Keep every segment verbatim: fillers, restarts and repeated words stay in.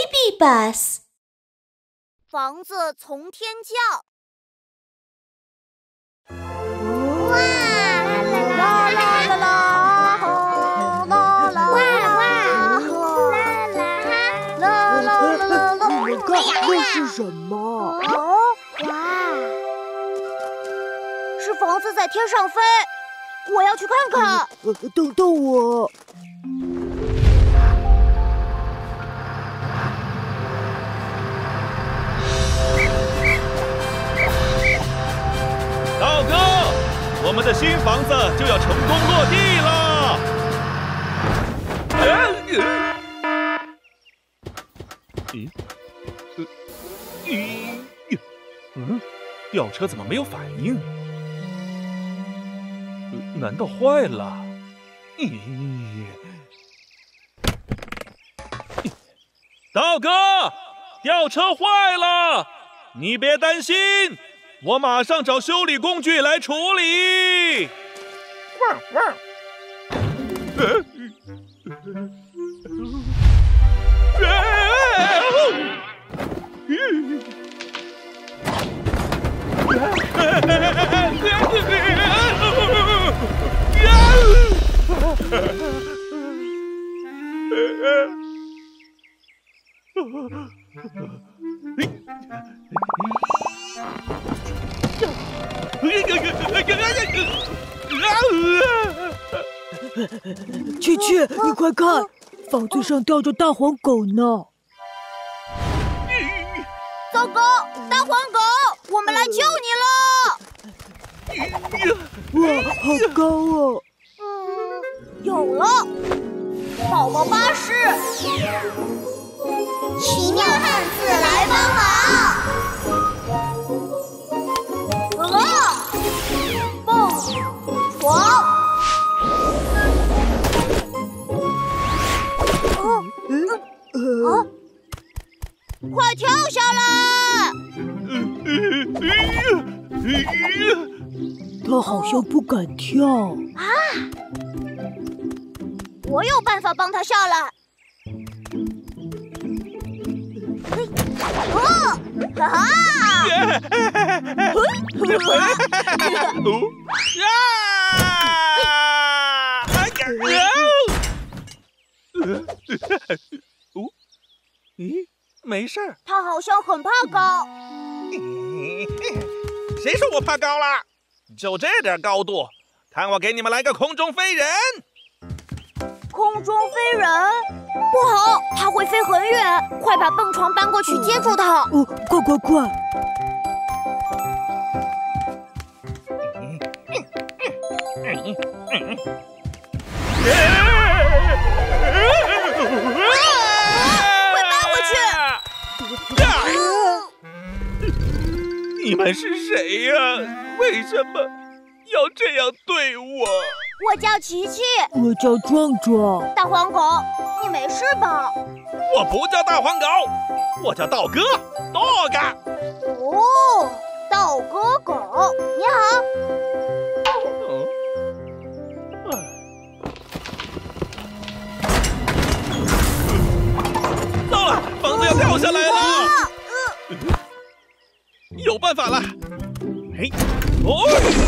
Baby Bus。 房子从天降。哇啦啦啦啦啦吼啦啦！哇哇吼啦啦啦啦啦啦！ 你们看，那是什么？ 哦，哇，是房子在天上飞，我要去看看。 呃，等等我。 道哥，我们的新房子就要成功落地了。咦？咦？嗯？吊车怎么没有反应？难道坏了？咦？道哥，吊车坏了，你别担心。我马上找修理工具来处理。汪汪！ 琪琪，你快看，房子上吊着大黄狗呢！ 糟糕，大黄狗，我们来救你了！ 哇，好高哦！ 嗯，有了，宝宝巴士，奇妙汉字来帮忙。啊，蹦床。啊！快跳下来！ 他好像不敢跳啊！我有办法帮他下来。哦，哈哈！ 咦，没事儿。 他好像很怕高。 谁说我怕高了？就这点高度，看我给你们来个空中飞人！ 空中飞人？不好，它会飞很远，快把蹦床搬过去接住它。 哦，快快快！ 你们是谁呀？为什么要这样对我？ 我叫琪琪， 我叫壮壮。 大黄狗，你没事吧？ 我不叫大黄狗，我叫道哥，Dog。 哦，道哥狗，你好。 嗯。糟了，房子要掉下来了。有办法了！哎，哦，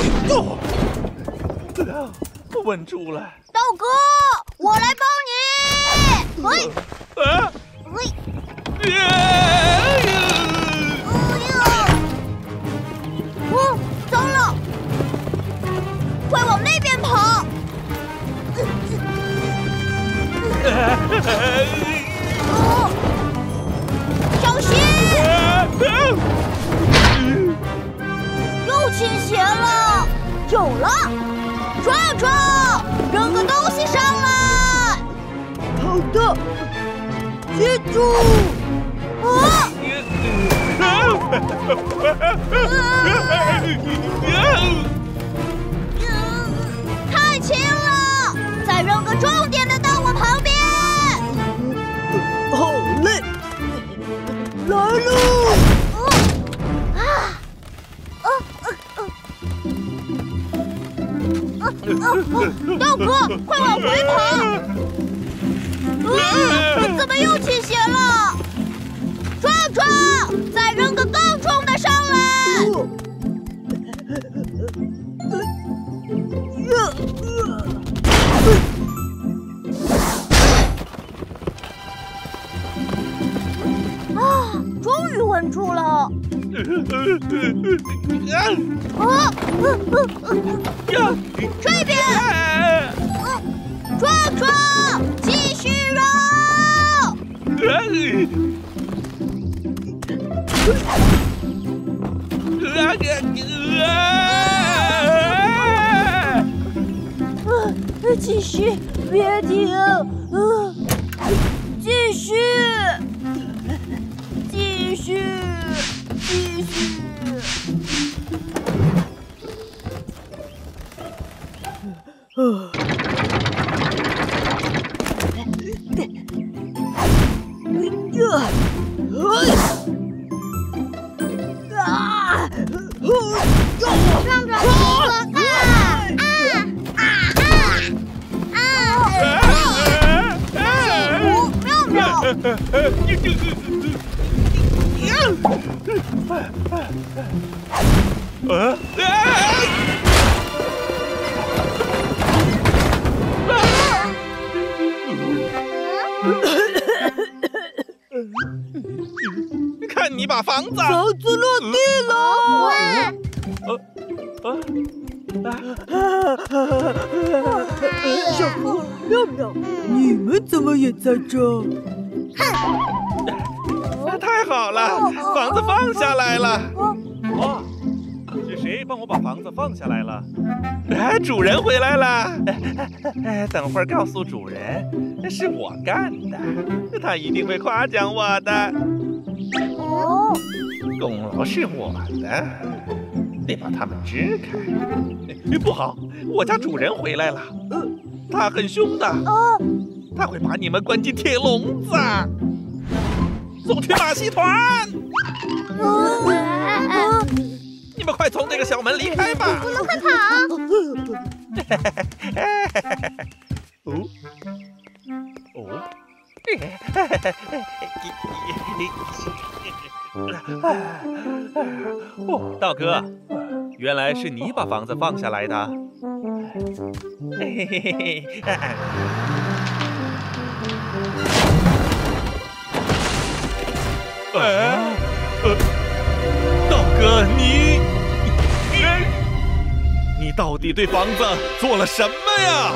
哦，稳住了。 道哥，我来帮你。喂， 啊， 喂，哦，糟了，快往那边跑！哦，小心！又倾斜了，有了！壮壮，扔个东西上来。 好的，接住！ 啊！太轻了，再扔个重点的到我旁边。 好嘞，来喽！ 道哥，快往回跑！啊，怎么又倾斜了？ 难处了。啊！这边，壮壮，继续揉。继续，别停，嗯，继续，继续，继续。 啊！ 啊！壮壮，你快看！啊！啊！妙妙， 呃，看你把房子， 房子落地了！ 呃呃，小福、妙妙，你们怎么也在这？ 太好了，房子放下来了。哇，是谁帮我把房子放下来了？哎，主人回来了。哎，等会儿告诉主人，是我干的，他一定会夸奖我的。 哦， 功劳是我的，得把它们支开。哎，不好，我家主人回来了。呃，他很凶的。 哦， 他会把你们关进铁笼子。送去马戏团！你们快从这个小门离开吧！ 我们快跑！ 哦哦，哦，道哥，原来是你把房子放下来的。嘿嘿嘿嘿。哎，呃，道哥，你，你，你到底对房子做了什么呀？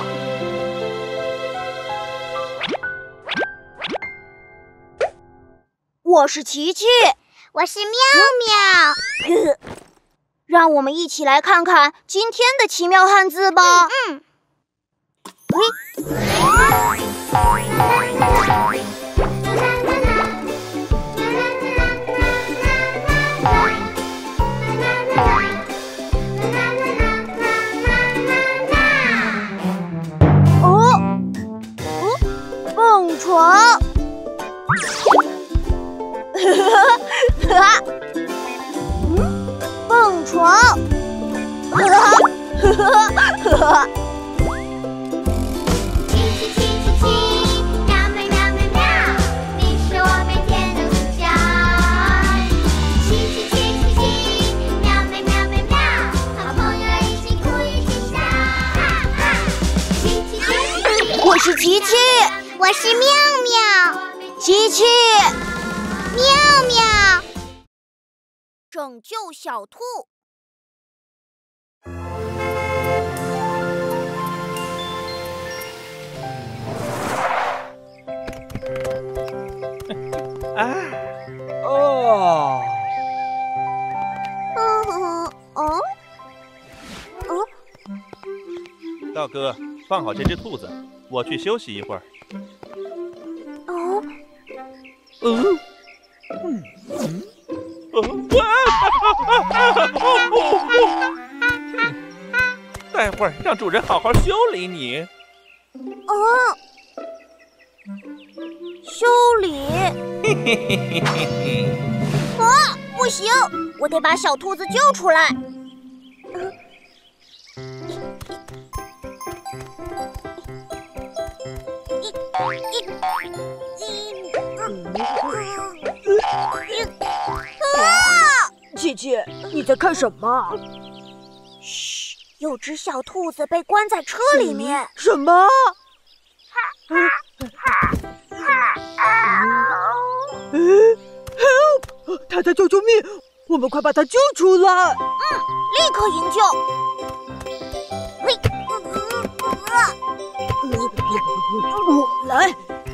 我是琪琪，我是妙妙，让我们一起来看看今天的奇妙汉字吧。嗯。床，嗯，蹦床， 奇奇奇奇奇，妙妙妙妙妙，你是我每天的主角。奇奇奇奇奇，妙妙妙妙妙，好朋友一起哭一起笑。奇奇奇奇奇， 我是琪琪。 我是妙妙， 琪琪， 妙妙， 拯救小兔。 啊，哦， 嗯哦，哦， 道哥，放好这只兔子，我去休息一会儿。 哦， 嗯，嗯嗯，哦，待会儿让主人好好修理你。 哦，修理。 嘿嘿嘿嘿嘿。 啊，不行，我得把小兔子救出来。嗯琪琪，你在看什么？ 嘘，有只小兔子被关在车里面。 什么？嗯 ，Help！ 太他在求救命，我们快把他救出来！ 嗯，立刻营救！嘿， 我来。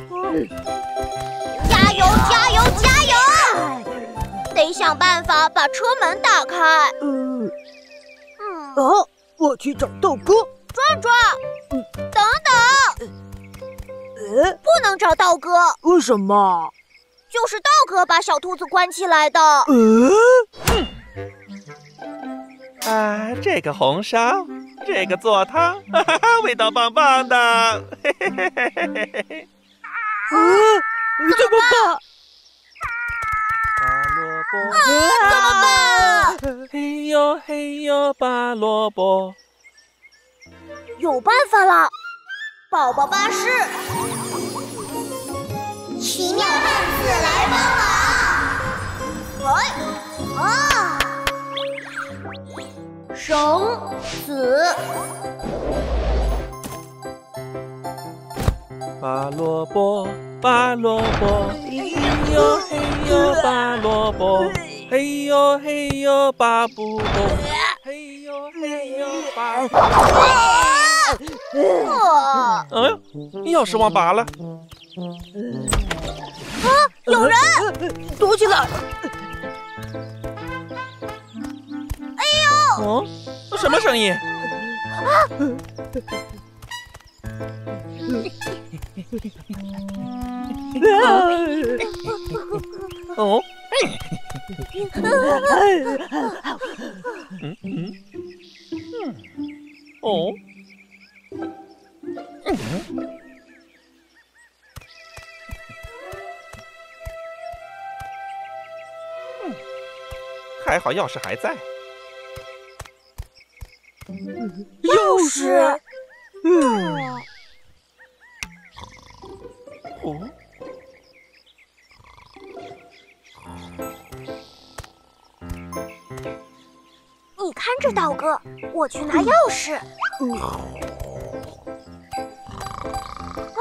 加油！加油！加油！得想办法把车门打开。 嗯。 嗯。 哦，我去找道哥。 壮壮，嗯，等等。 呃， 不能找道哥。 为什么？ 就是道哥把小兔子关起来的。 呃。 啊，这个红烧，这个做汤，哈哈哈，味道棒棒的。嘿嘿嘿嘿嘿嘿嘿。 啊，怎么办？ 拔萝卜。 啊，怎么办？ 嘿呦嘿呦，拔萝卜。 有办法了，宝宝巴士， 奇妙汉子来帮忙！ 哎，啊，绳子， 拔萝卜，拔萝卜，嘿呦嘿呦，拔萝卜，嘿呦嘿呦，拔不动，嘿呦嘿呦，拔不动。 啊！ 嗯，钥匙忘拔了。 啊！有人！ 躲起来！ 哎呦！ 嗯，什么声音？ 啊！ 哦，嗯嗯嗯，哦。嗯，还好钥匙还在。 钥匙， 嗯， 哦， 你看着道哥，我去拿钥匙。啊！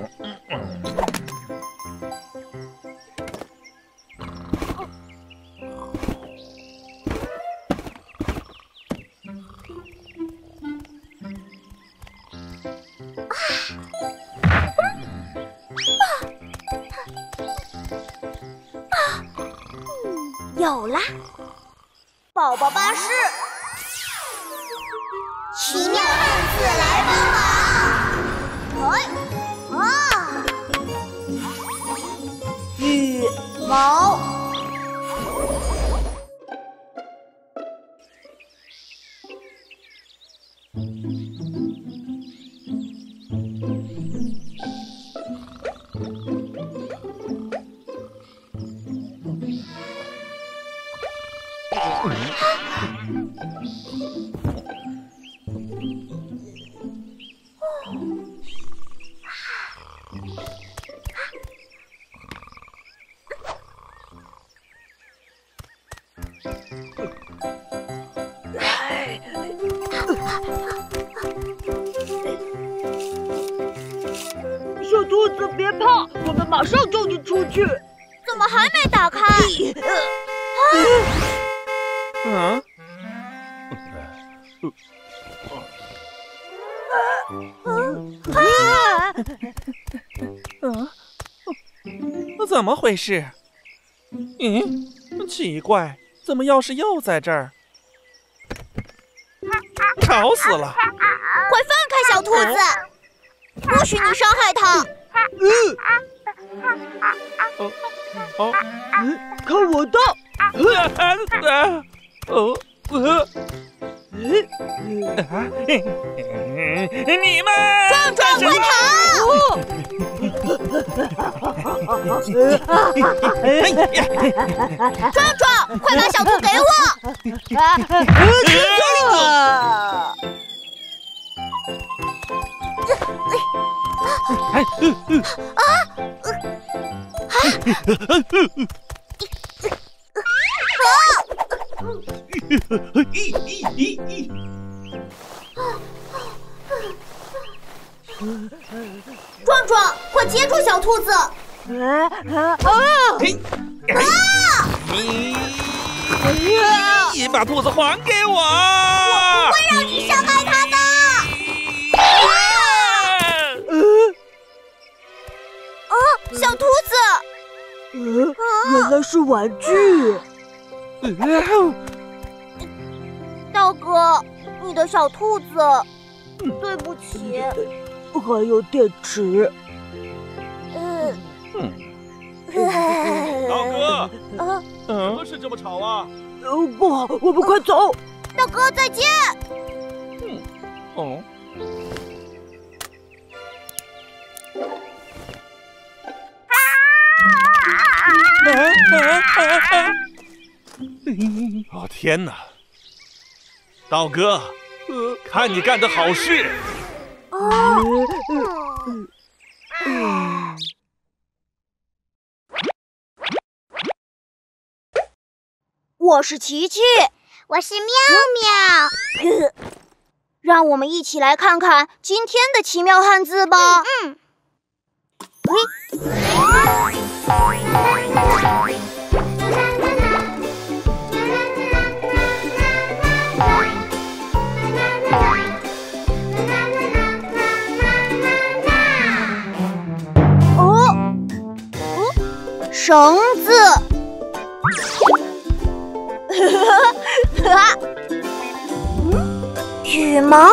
有啦，宝宝巴士， 奇妙汉子来帮忙！ 哎，啊， 羽毛， 小兔子别怕，我们马上救你出去。 怎么还没打开？ 嗯，嗯，怎么回事？嗯，奇怪，怎么钥匙又在这儿？吵死了！ 快放开小兔子，不许你伤害它。 哦哦， 看我的！ 啊哦呃，你们壮壮，快逃！壮壮，快把小兔给我！ 啊！ 壮壮，快接住小兔子！ 啊啊！ 嘿，啊！ 你，你把兔子还给我！ 我不会让你伤害它的。啊，小兔子！ 呃，原来是玩具。 道哥，你的小兔子，对不起。 还有电池。 嗯。 道哥， 啊， 什么事这么吵啊？ 呃，不好，我们快走。 道哥，再见。 嗯，哦。哦天哪！道哥，看你干的好事！ 啊！我是琪琪， 我是妙妙。 让我们一起来看看今天的奇妙汉字吧。 嗯。 哦，绳子。羽毛。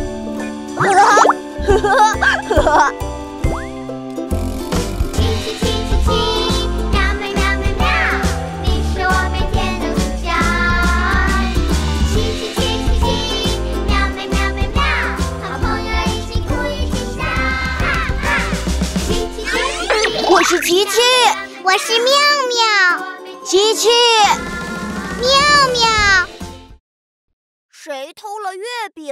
奇奇奇奇奇，妙妙妙妙妙，你是我每天的主角。奇奇奇奇奇，妙妙妙妙妙，好朋友一起哭一起笑。哈哈，奇奇奇奇奇， 我是琪琪， 我是妙妙。 琪琪， 妙妙， 谁偷了月饼？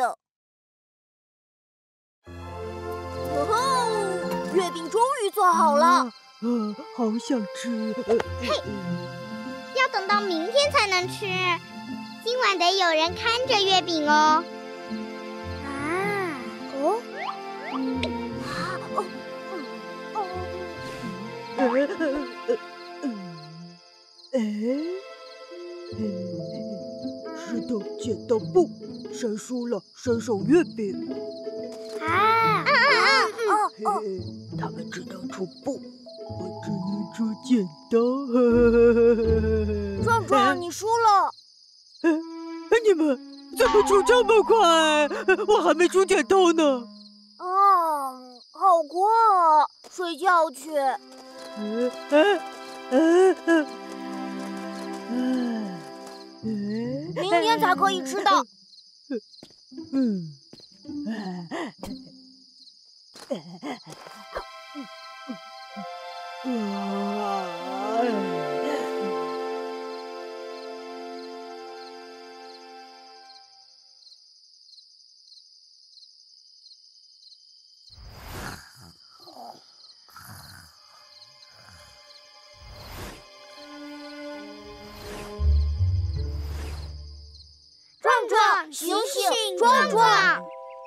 哦吼！月饼终于做好了。 啊，好想吃。 嘿，要等到明天才能吃，今晚得有人看着月饼哦。 啊，哦，嗯，啊，哦，哦， 哎，石头剪刀布，谁输了谁手月饼。 啊， 哦哦， 他们只能出布，我只能出剪刀。 壮壮，你输了。 你们怎么出这么快？我还没出剪刀呢。 啊，好困啊，睡觉去。 嗯嗯嗯嗯嗯， 明天才可以吃到。 嗯。 壮壮，醒醒，壮壮！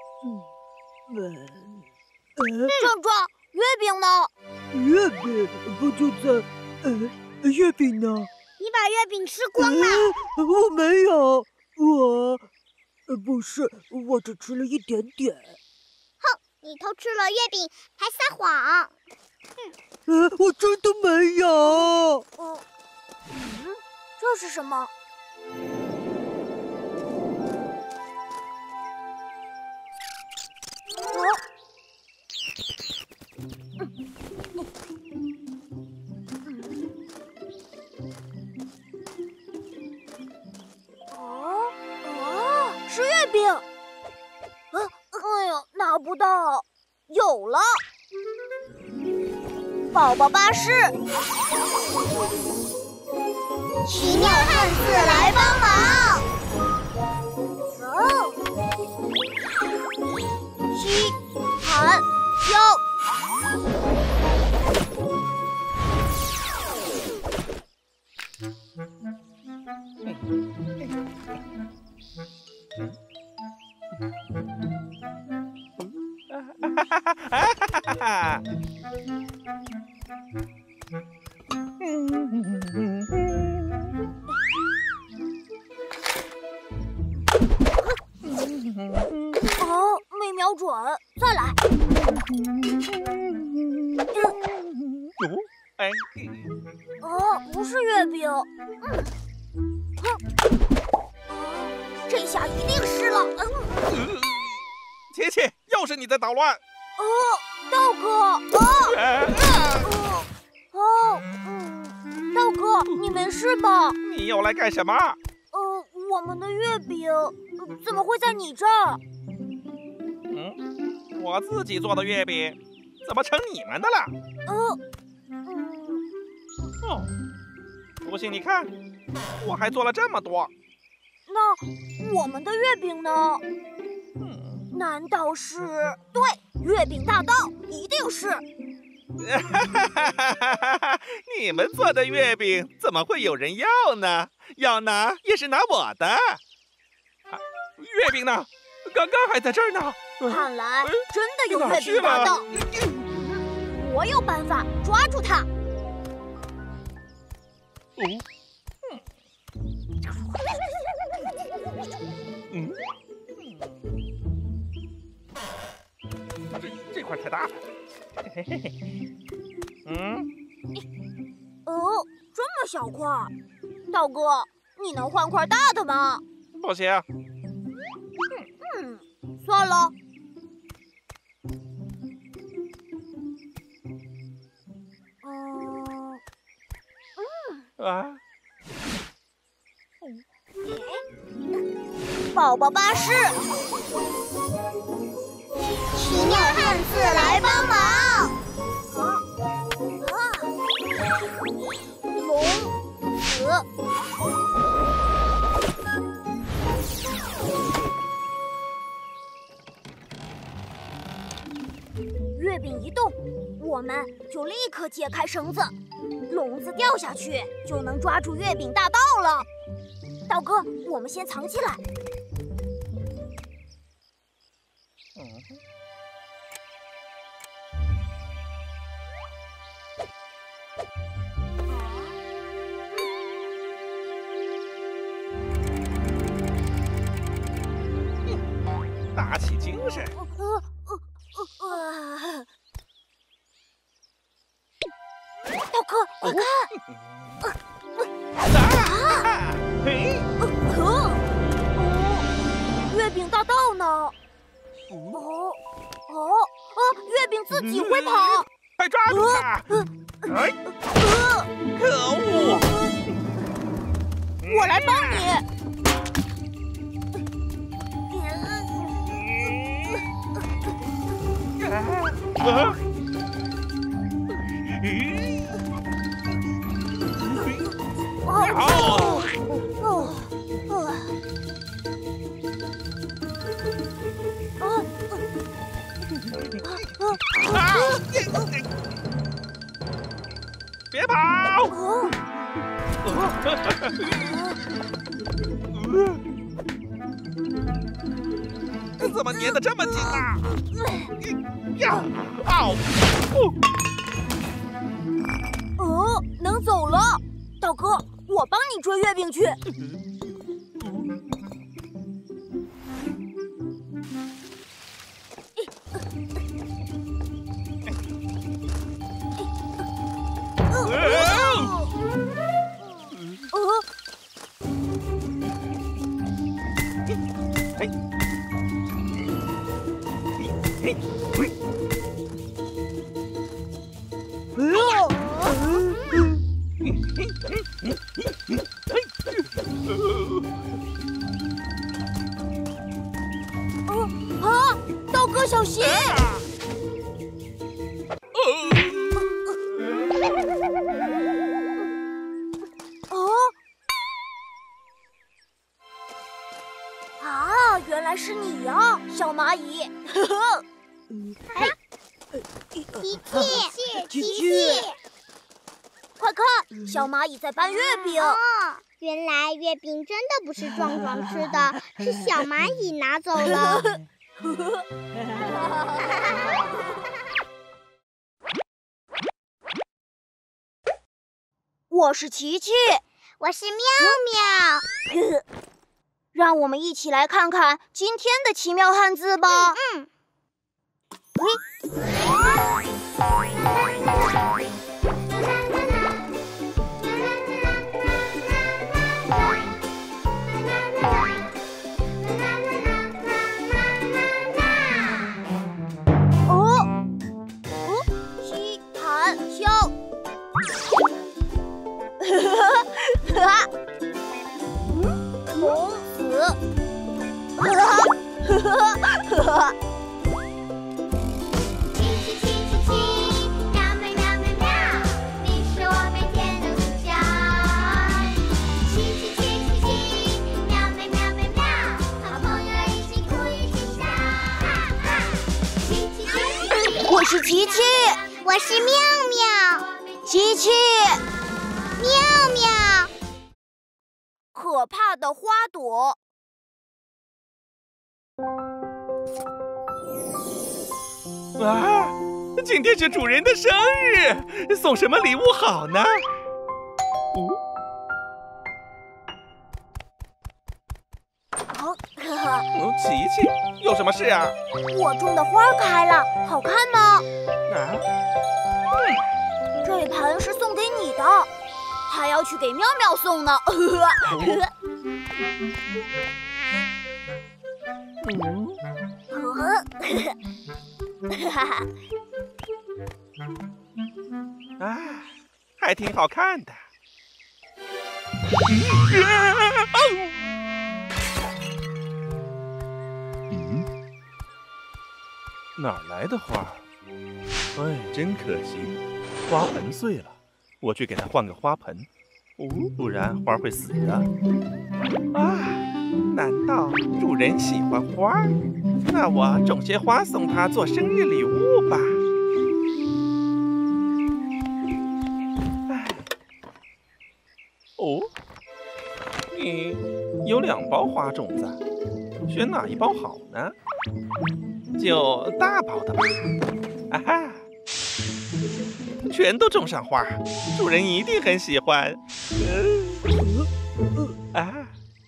壮壮，月饼呢？ 月饼不就在……呃，月饼呢？ 你把月饼吃光了。 呃、我没有，我……呃，不是，我只吃了一点点。 哼，你偷吃了月饼还撒谎！ 哼、呃，我真的没有。 嗯，嗯，这是什么？哦哦，是月饼。啊，哎呀，拿不到。有了，宝宝巴士， 奇妙汉字来帮忙。 哦，西含椒。 哦，不是月饼。嗯，哼，哦，这下一定是了。嗯， 琪琪，又是你在捣乱。 哦，道哥。哦，哦，哦，嗯，道哥，你没事吧？ 你又来干什么？ 呃，我们的月饼怎么会在你这儿？ 嗯，我自己做的月饼，怎么成你们的了？ 呃，嗯， 哦，不信你看，我还做了这么多。 那我们的月饼呢？ 嗯， 难道是？对，月饼大道一定是。 你们做的月饼怎么会有人要呢？要拿也是拿我的。啊，月饼呢？刚刚还在这儿呢。 看来真的有月饼大盗。我有办法抓住他。 哦，嗯，嗯，这这块太大了。嘿嘿嘿，嗯， 哦，这么小块，道哥，你能换块大的吗？ 不行。 嗯，算了。嗯， 嗯啊， 宝宝巴士， 奇妙汉字来帮忙。 啊啊，龙子。月饼一动，我们就立刻解开绳子，笼子掉下去就能抓住月饼大盗了。道哥，我们先藏起来。 嗯，打起精神。 呃呃呃呃，道哥，快看！ 啊！嘿， 哦，月饼大盗呢？哦哦哦，月饼自己会跑！ 快抓住他！哎， 呃， 可恶！ 我来帮你。 啊！咦！ 哦哦哦！ 啊！别跑！ 哦！ 怎么粘得这么紧啊？呀！嗷！ 哦，能走了，道哥，我帮你追月饼去。哦， 嘿，嘿，嘿。 哦啊！道哥，小心！哦，啊，原来是你呀，小蚂蚁！呵呵。 琪琪，琪琪， 快看，小蚂蚁在搬月饼。 哦，原来月饼真的不是壮壮吃的，是小蚂蚁拿走了。 我是琪琪， 我是妙妙。 让我们一起来看看今天的奇妙汉字吧。 嗯。 嘿。 七七七七七，喵喵喵喵喵，你是我每天的主角。七七七七七，喵喵喵喵喵，好朋友一起哭一起笑。哈哈，七七七七， 我是琪琪， 我是妙妙， 琪琪， 妙妙。 可怕的花朵。 啊！今天是主人的生日，送什么礼物好呢？哦， 哦，呵呵， 嗯，琪琪，有什么事啊？ 我种的花开了，好看吗？ 啊？ 这盆是送给你的，还要去给妙妙送呢。呵呵。 嗯。 哈哈， 啊，还挺好看的。嗯，哪儿来的花？哎，真可惜，花盆碎了，我去给它换个花盆，哦，不然花会死的。啊，难道主人喜欢花？那我种些花送他做生日礼物吧。哎，哦，你有两包花种子，选哪一包好呢？就大包的吧。啊哈，全都种上花，主人一定很喜欢。呃、啊。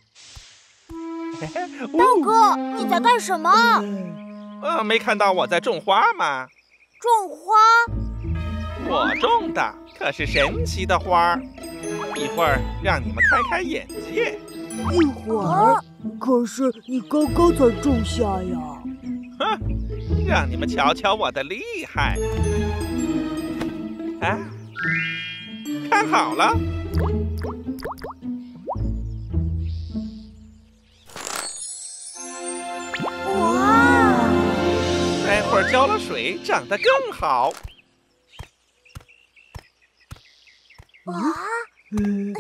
道哥，你在干什么？ 呃，没看到我在种花吗？ 种花？ 我种的可是神奇的花，一会儿让你们开开眼界。 一会儿？可是你刚刚才种下呀。 哼，让你们瞧瞧我的厉害！啊，看好了。 哇！ 待会儿浇了水，长得更好。 哇！ 嗯。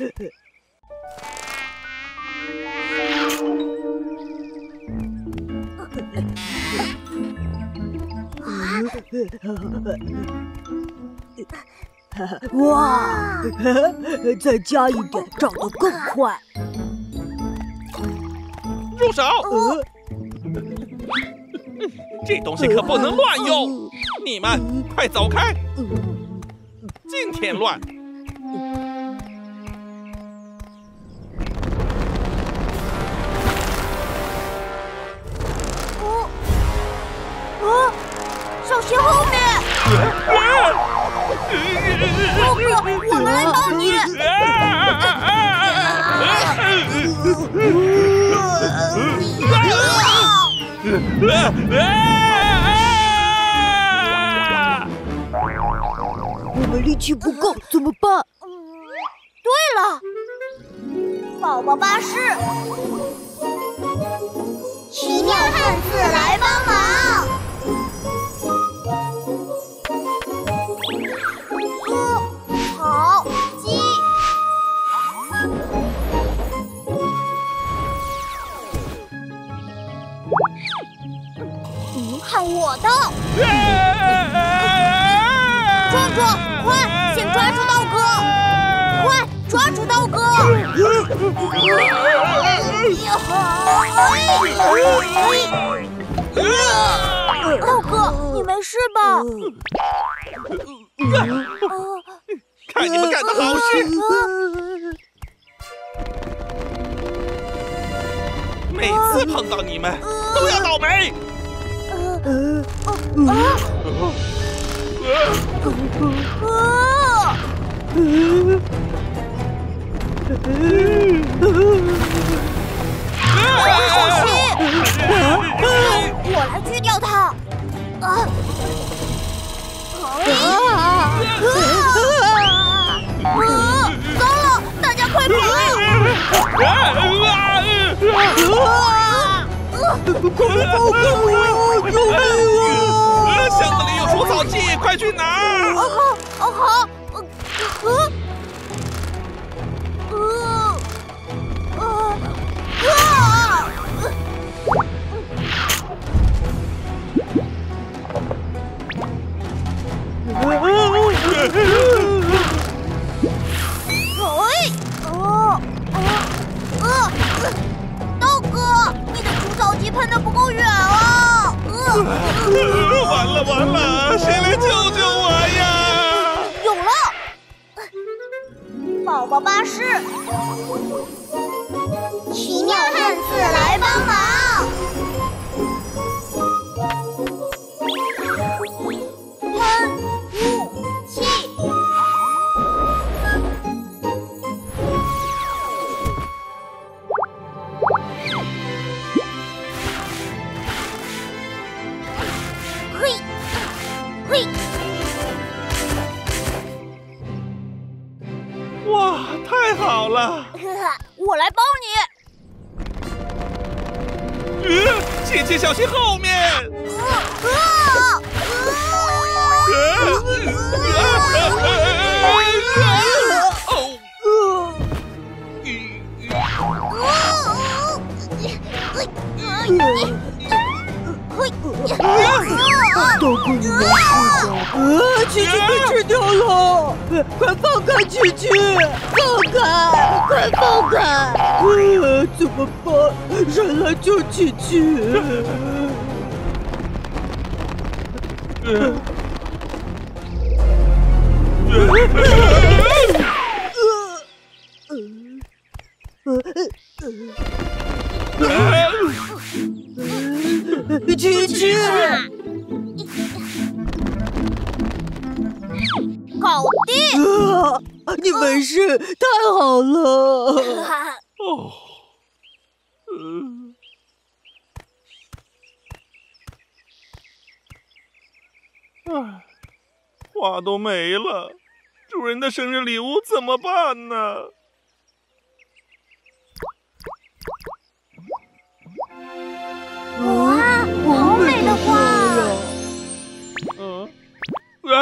哇！再加一点，长得更快。 住手！呃、这东西可不能乱用，你们快走开！净添乱！ 哦，啊！小心后面！道哥，我们来帮你！ 我们力气不够，怎么办？ 对了，宝宝巴士， 奇妙汉字来帮忙。 歌、草、鸡。看我的！壮壮，快，先抓住道哥！快，抓住道哥！道哥，你没事吧？ 看你们干的好事！每次碰到你们都要倒霉。 呃啊！小心！我来锯掉它。啊！啊！糟了，大家快跑！ 快放开我！救命啊！ 箱子里有除草剂，快去拿！ 哦好，哦好，呃呃呃呃啊！哎，哦，哦，呃，道哥，你的除草剂喷的不够远啊！呃， 完了完了，谁来救救我呀？ 有了，宝宝巴士，奇妙汉字来帮忙。喷雾器。嘿，嘿， 哇，太好了！ 我来帮你。 呃，琪琪小心后面！ 啊啊！ 道哥，你没事吧？啊！琪琪被吃掉了！快放开琪琪！放开！快放开！啊！怎么办？谁来救琪琪？琪琪， 搞定！ 啊！你没事，太好了！ 哦，嗯，唉，花都没了，主人的生日礼物怎么办呢？ 哇，好美的花！ 嗯，啊，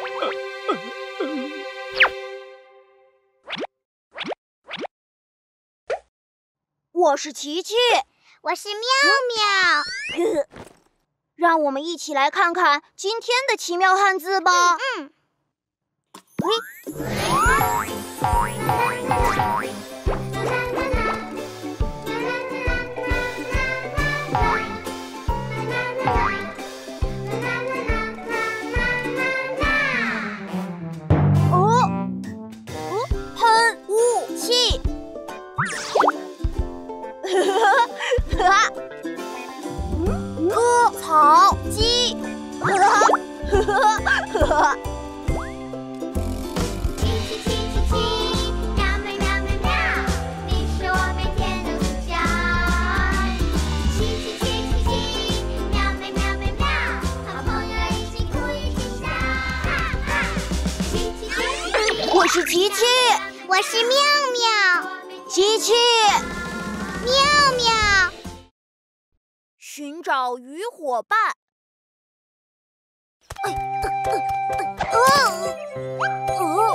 我是琪琪， 我是妙妙。 让我们一起来看看今天的奇妙汉字吧。 嗯。 哦，哦，喷雾器。割草机。 奇奇奇奇奇，妙妙妙妙妙，你是我每天的主角。奇奇奇奇奇，妙妙妙妙妙，好朋友一起哭一起笑。哈哈，奇奇奇奇奇， 我是琪琪， 我是妙妙， 琪琪， 妙妙。 寻找鱼伙伴。哎，呃呃呃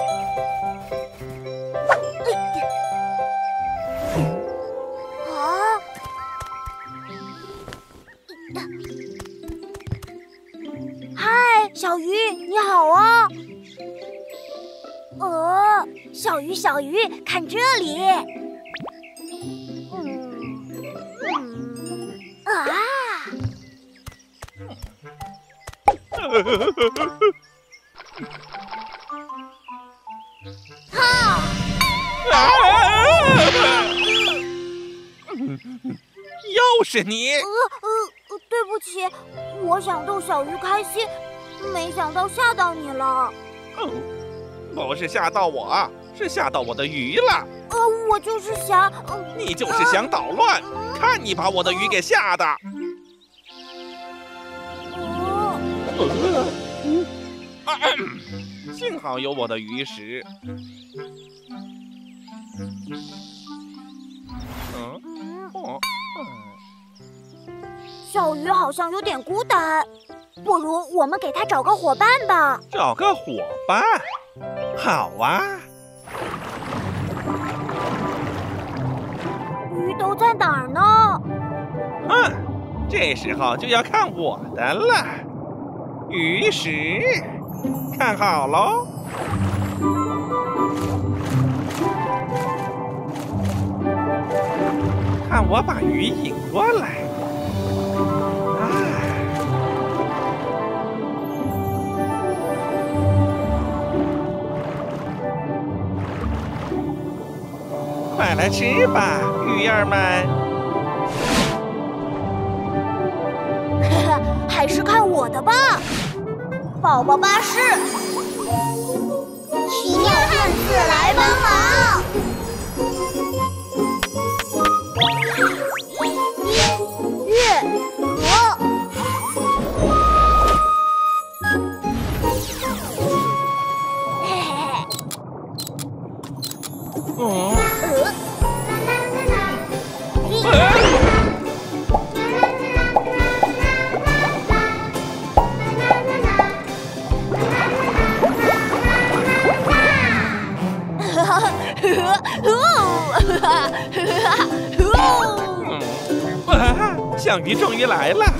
呃啊！嗨，小鱼，你好啊！呃，小鱼，小鱼，看这里。嗯嗯啊！哈！ 又是你！ 呃呃，对不起，我想逗小鱼开心，没想到吓到你了。 哦，不是吓到我，是吓到我的鱼了。 呃，我就是想，嗯、 你就是想捣乱，看你把我的鱼给吓的。 哦， 啊嗯幸好有我的鱼食。嗯， 嗯哦， 鱼好像有点孤单，不如我们给它找个伙伴吧。 找个伙伴，好啊！ 鱼都在哪儿呢？ 哼，这时候就要看我的了。鱼食，看好喽！看我把鱼引过来。啊！快来吃吧，鱼儿们！ 还是看我的吧，宝宝巴士， 奇妙汉字来帮忙。 月鹅，嘿嘿嘿， 哦，啊！小鱼终于来了。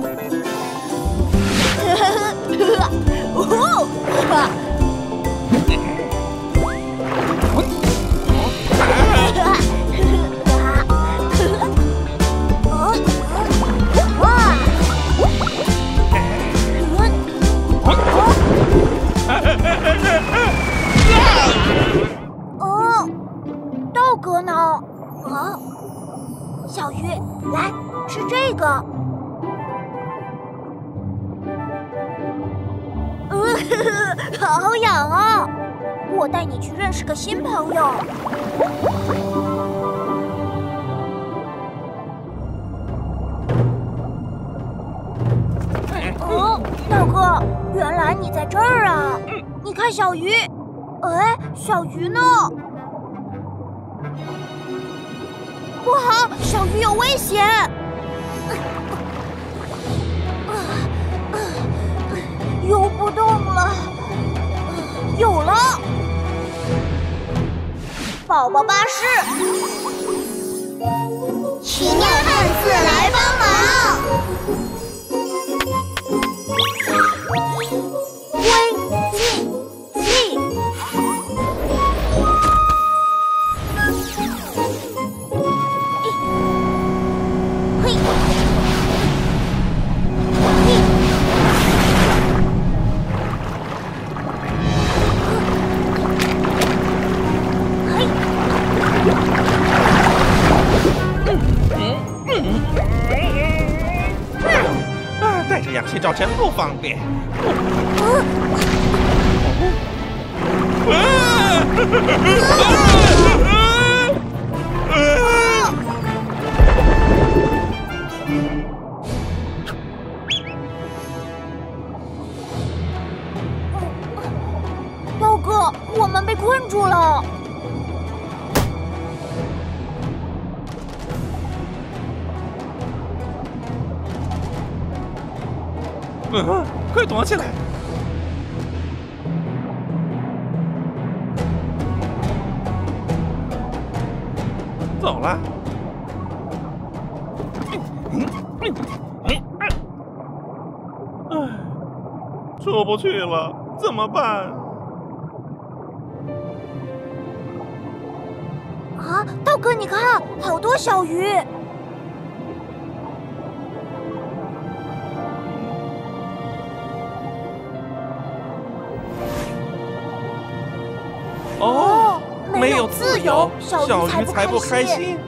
哦，道哥呢？啊，小鱼，来吃这个。呃，好痒啊！我带你去认识个新朋友。哦，道哥，原来你在这儿啊！你看小鱼，哎，小鱼呢？不好，小鱼有危险！游不动了，有了！宝宝巴士， 奇妙汉字来帮忙。 归进气。嘿，嘿，嘿， 啊，带着氧气罩真不方便。 道哥，我们被困住了。 嗯，快躲起来！走了。唉，出不去了，怎么办？ 啊，道哥，你看，好多小鱼。 哦， 没有自由，小小鱼鱼才不开心。 心。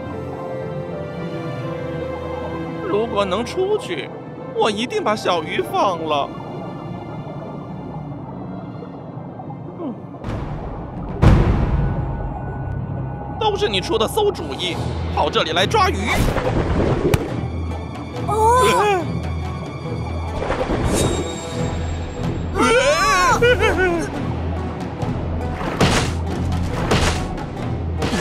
如果能出去，我一定把小鱼放了。嗯，都是你出的馊主意，跑这里来抓鱼。 哦，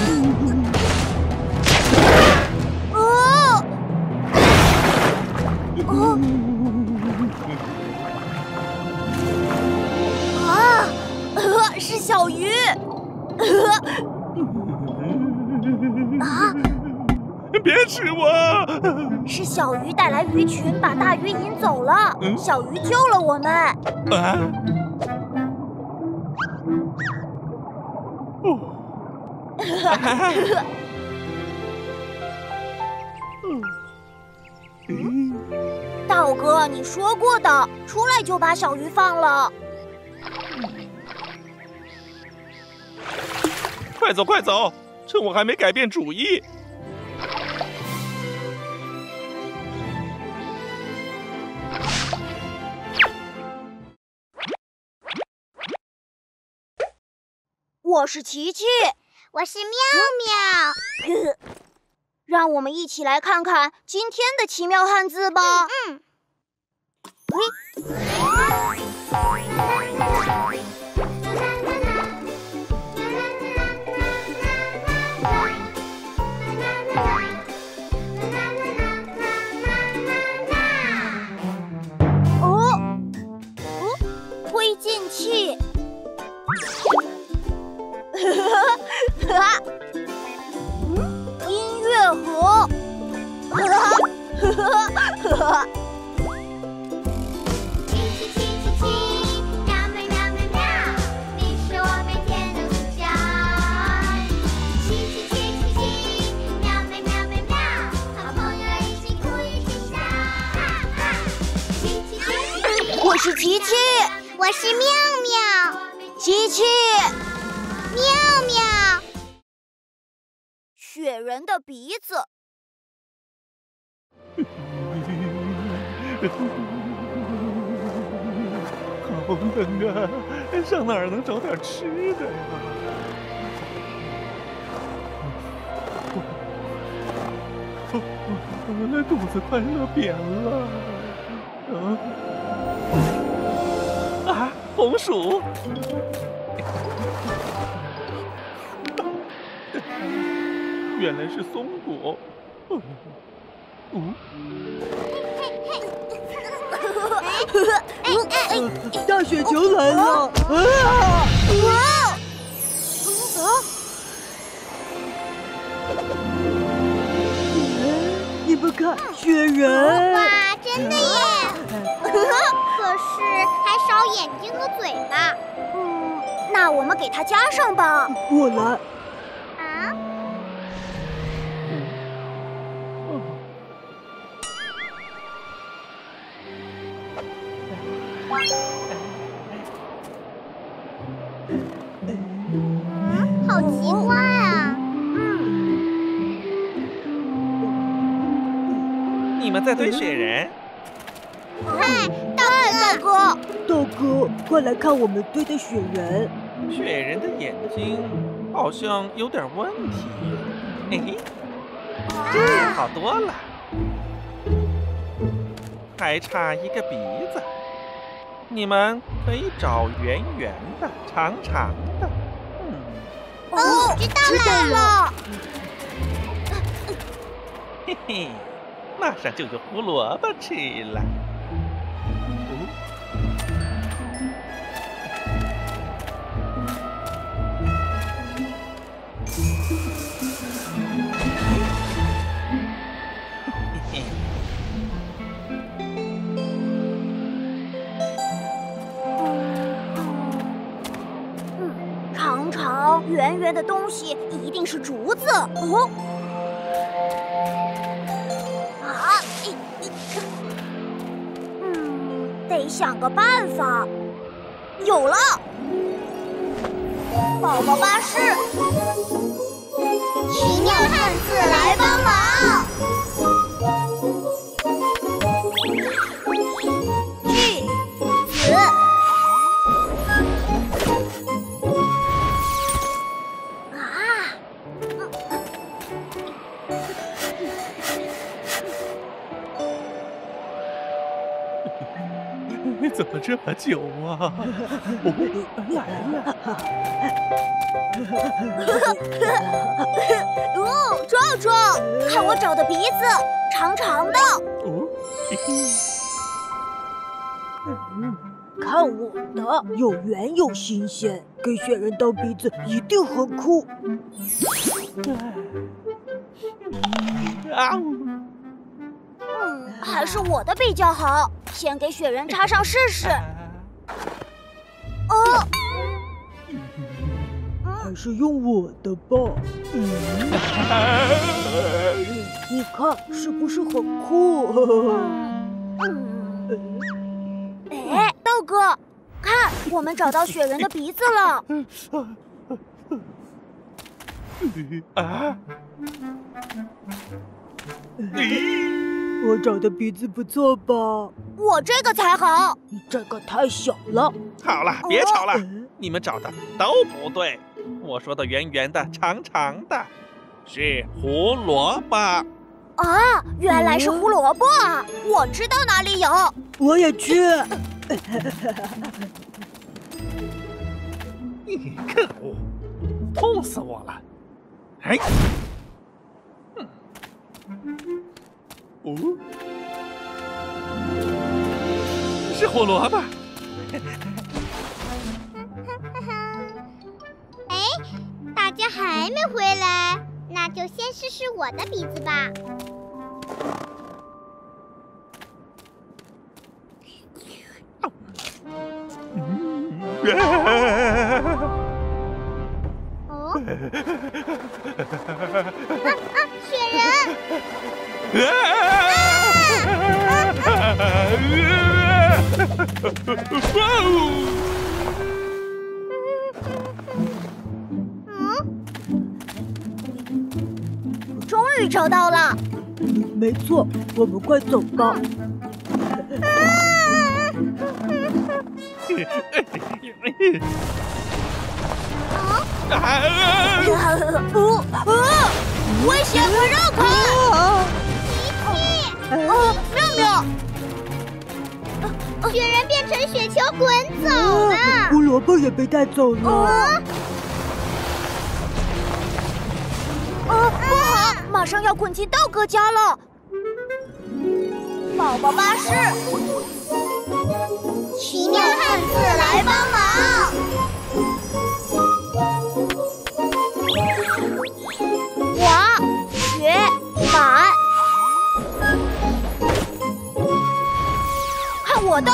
哦， 别吃我！ 是小鱼带来鱼群，把大鱼引走了。 嗯、 小鱼救了我们。 啊！哦。 嗯，道哥，你说过的，出来就把小鱼放了。 快走快走，趁我还没改变主意。 我是琪琪， 我是妙妙。 让我们一起来看看今天的奇妙汉字吧。 嗯。 哦，哦，推进器。哈哈，嗯，音乐盒。哈哈，哈哈，哈哈。 奇奇奇奇奇，妙妙妙妙妙，你是我每天的主角。奇奇奇奇奇，妙妙妙妙妙，好朋友一起哭一起笑。奇奇奇奇， 我是琪琪， 我是妙妙。 琪琪， 妙妙。 雪人的鼻子。 好冷啊！上哪儿能找点吃的呀？肚子快饿扁了。啊！啊！红薯。原来是松果。嗯。 大雪球来了！啊！ 啊！ 你们看，雪人！ 哇，真的耶！可是还少眼睛和嘴巴。 嗯，那我们给它加上吧。 我来。 啊？好奇怪啊！ 你们在堆雪人？ 嗨，道哥， 道哥，快来看我们堆的雪人。 雪人的眼睛好像有点问题。嘿嘿，这样好多了。还差一个鼻子。你们可以找圆圆的、长长的。嗯。 哦， 知道了。 嘿嘿，马上就有胡萝卜吃了。 长长圆圆的东西一定是竹子。哦。啊！嗯，得想个办法。有了！宝宝巴士， 奇妙汉字来帮忙。 句子。 怎么这么久啊？哦，来了！ 哦，壮壮，看我找的鼻子，长长的。 哦，嘿嘿。 嗯，看我的，又圆又新鲜，给雪人当鼻子一定很酷。 啊！ 嗯，还是我的比较好，先给雪人插上试试。哦， 还是用我的吧。嗯，你看是不是很酷？ 嗯，哎，豆哥，看，我们找到雪人的鼻子了。 啊！ 我找的鼻子不错吧？ 我这个才好。 你这个太小了。 好了，别吵了， 哦你们找的都不对。我说的圆圆的、长长的，是胡萝卜。 啊，原来是胡萝卜啊！我知道哪里有。 我也去。 可恶，痛死我了！哎，嗯，哦，是胡萝卜。 哎，大家还没回来，那就先试试我的鼻子吧。哦，啊啊，雪人！嗯， 终于找到了。 没错，我们快走吧。 哦啊！危险，快让开！哦，妙妙， 雪人变成雪球滚走了。 胡萝卜也被带走了。 啊，不好，马上要滚进道哥家了。宝宝巴士， 奇妙汉字来帮忙。 滑雪板，看我的！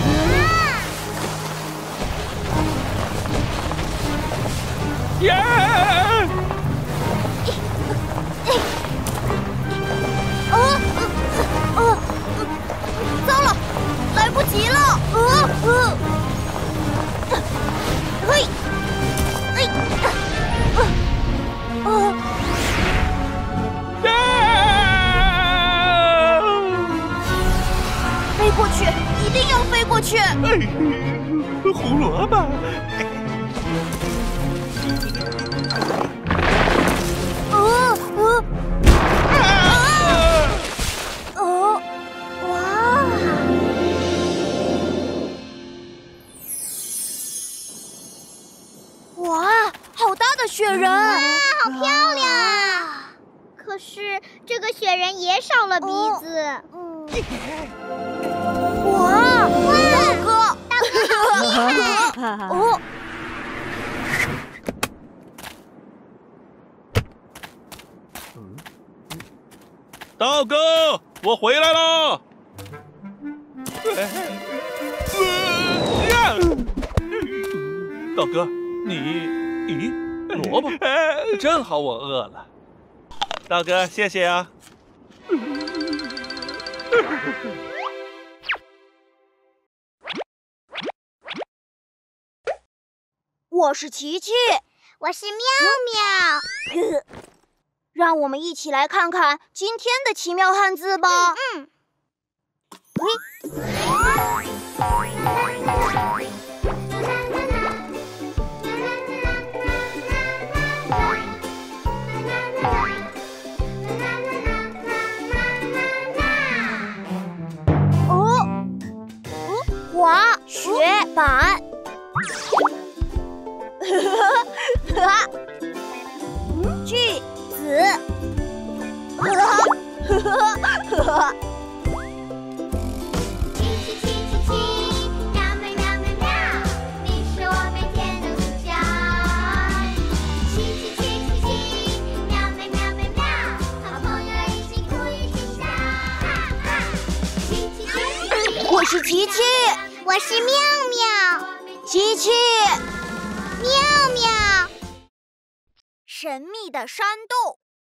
耶！ 啊啊啊！糟了，来不及了！啊啊！嘿，哎，啊啊！飞过去，一定要飞过去！ 哎，胡萝卜！ 啊啊啊！哦，哇！哇，好大的雪人！ 哇，好漂亮啊！可是这个雪人也少了鼻子。 嗯，哇，大哥， 大哥好厉害！ 哦， 道哥，我回来了。道哥，你，咦，萝卜，正好我饿了。道哥，谢谢啊。 我是琪琪， 我是妙妙。 让我们一起来看看今天的奇妙汉字吧。 嗯。 哦，滑雪板。句子。 奇奇奇奇奇，妙妙妙妙妙，你是我每天的主角。奇奇奇奇奇，妙妙妙妙妙，好朋友一起哭。 是琪琪， 我是妙妙， 琪琪。 妙妙。 神秘的山洞。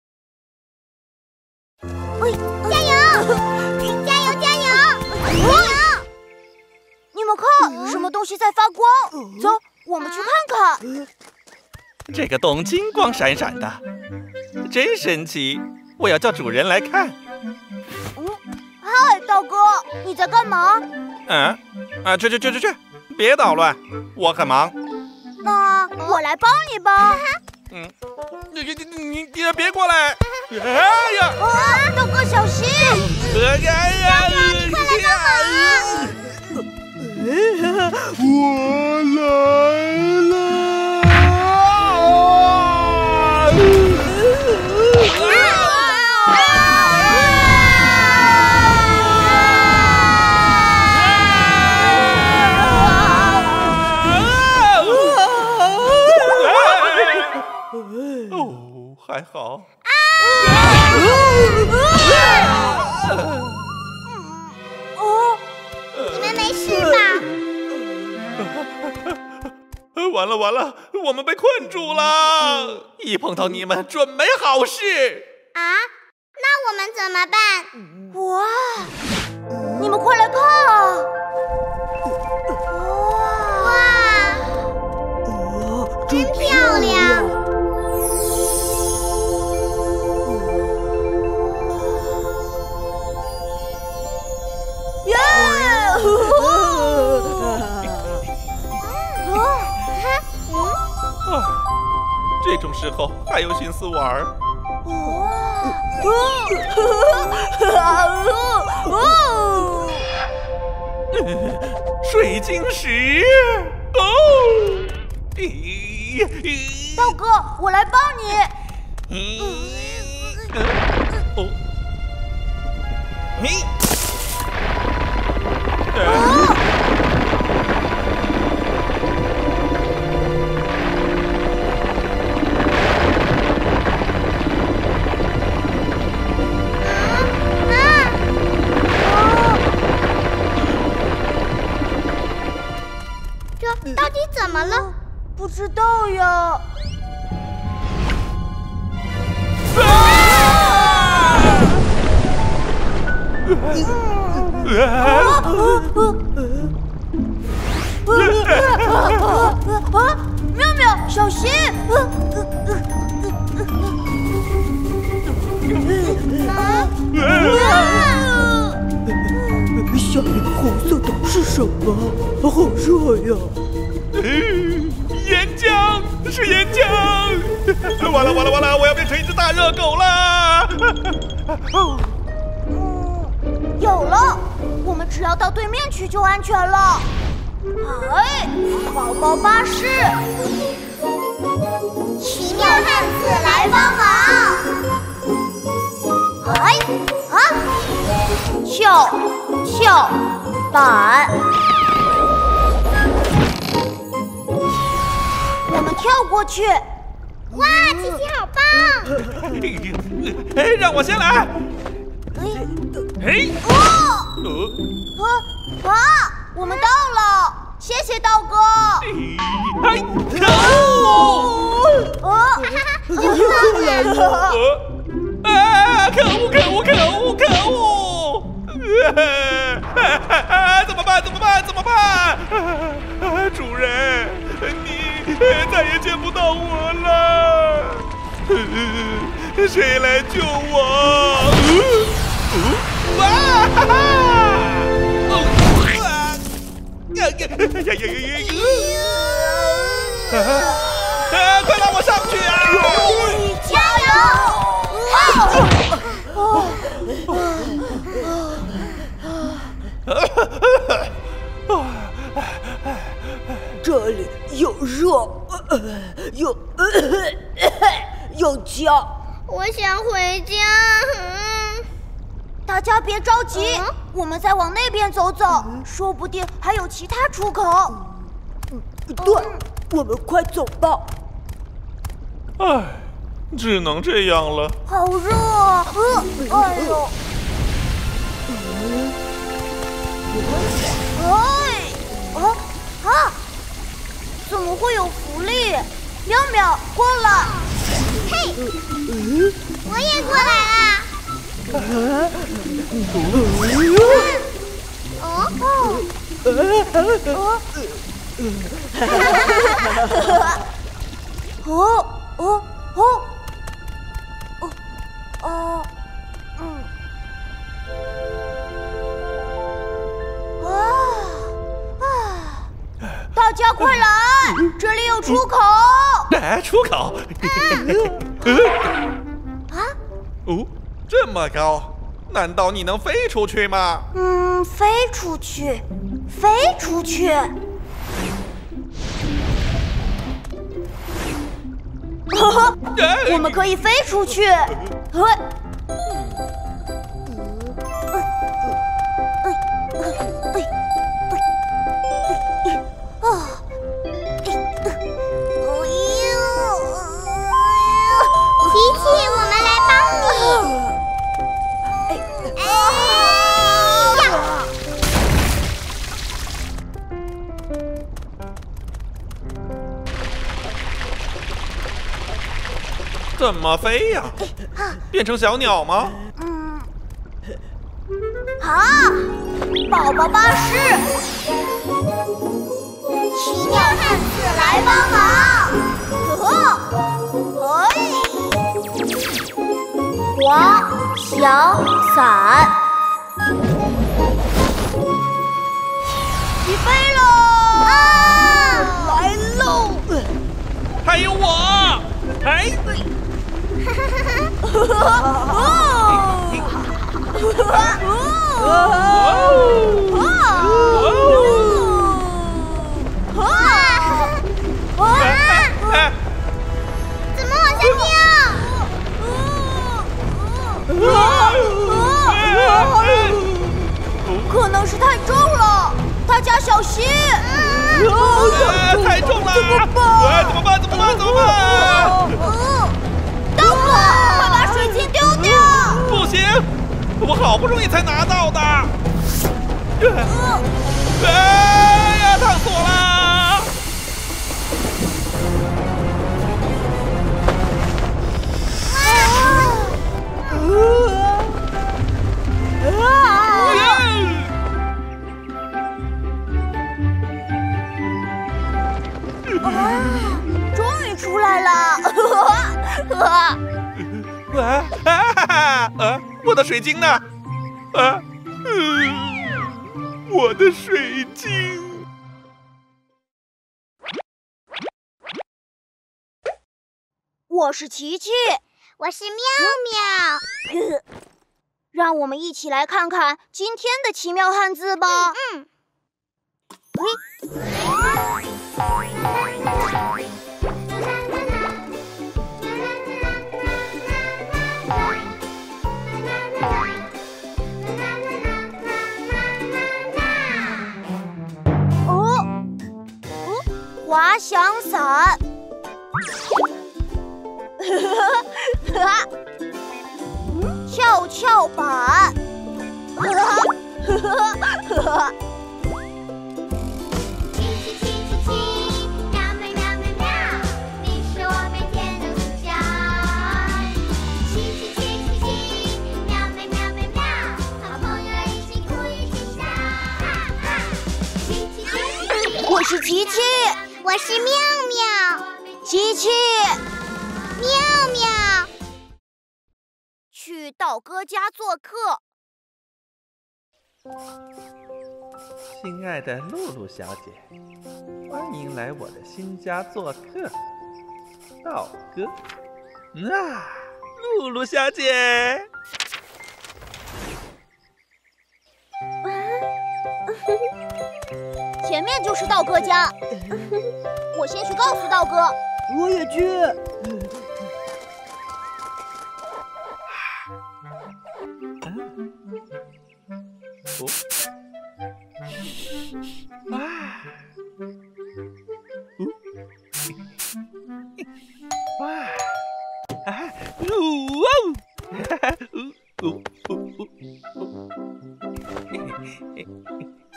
哎，加油！加油！加油！加油！ 你们看，什么东西在发光？走，我们去看看。 这个洞金光闪闪的，真神奇！我要叫主人来看。 嗯，嗨，道哥，你在干嘛？ 嗯，啊，去去去去去，别捣乱，我很忙。 那我来帮你吧。 嗯，你你你你别过来！哎呀！ 啊，道哥小心！ 哎呀！ 快来帮忙！ 我来了！ 哦，还好。 你们没事吧？ 完了完了，我们被困住了！一碰到你们，准没好事。 啊？那我们怎么办？ 哇！你们快来看啊！ 哇！真漂亮！ 耶！ 啊，这种时候还有心思玩儿？水晶石哦！ 道哥，我来帮你。 哦，嘿， 这到底怎么了？ 不知道呀。啊！妙妙，小心！ 下面红色的是什么？好热呀！ 岩浆，是岩浆！完了完了完了，我要变成一只大热狗了！ 嗯，有了，我们只要到对面去就安全了。哎，宝宝巴士， 奇妙汉子来帮忙！ 哎啊，跳跳板，我们跳过去。 哇，琪琪好棒！ 哎，让我先来！ 哎， 哎， 哦，啊啊，我们到了，谢谢道哥。 哎，可恶！ 啊， 你棒呀！ 啊！可恶！可恶！可恶！可恶！怎么办？怎么办？怎么办？主人，你再也见不到我了。谁来救我？哇！呀呀呀呀呀呀！啊！快让我上去啊！ 加油！ 这里又热，又又呛。 我想回家。嗯、 大家别着急，嗯、我们再往那边走走，嗯、说不定还有其他出口。 嗯、对，嗯、我们快走吧。 唉，只能这样了。 好热啊！呃，哎呦。 哎，啊啊！怎么会有福利？妙妙，过来！ 嘿，我也过来啦！哦哦哦哦哦哦哦，嗯，啊啊！大家快来，这里有出口！ 哎，出口！ 啊？ 哦，这么高，难道你能飞出去吗？ 嗯，飞出去，飞出去。哈哈，我们可以飞出去。嘿， 琪琪，我们来帮你。哎呀！ 怎么飞呀？变成小鸟吗？ 嗯，啊，宝宝巴士，奇妙汉子来帮忙。呵，嘿，滑翔伞，起飞喽！啊，来喽！ 还有我！哎， 怎么往下掉？ 可能是太重了，大家小心！ 太重了！怎么办？怎么办？怎么办？怎么办？ 大哥，快把水晶丢掉！ 不行，我好不容易才拿到的。哎呀，烫死我了！ 终于出来了！ 啊啊啊！我的水晶呢？啊，嗯，我的水晶。 我是琪琪， 我是妙妙。 让我们一起来看看今天的奇妙汉字吧。 嗯。 哦，哦，滑翔伞。跷跷板。 奇奇奇奇奇，妙妙妙妙妙，你是我每天的主角。奇奇奇奇奇，妙妙妙妙妙，好朋友一起哭一起笑。奇奇奇奇， 我是琪琪， 我是妙妙。 琪琪， 妙妙， 去道哥家做客。 亲爱的露露小姐，欢迎来我的新家做客。道哥，嗯啊，露露小姐， 前面就是道哥家，我先去告诉道哥。 我也去。 哦，哇，哦，哇，啊，呜哦，哈哈，呜呜呜呜，嘿嘿嘿。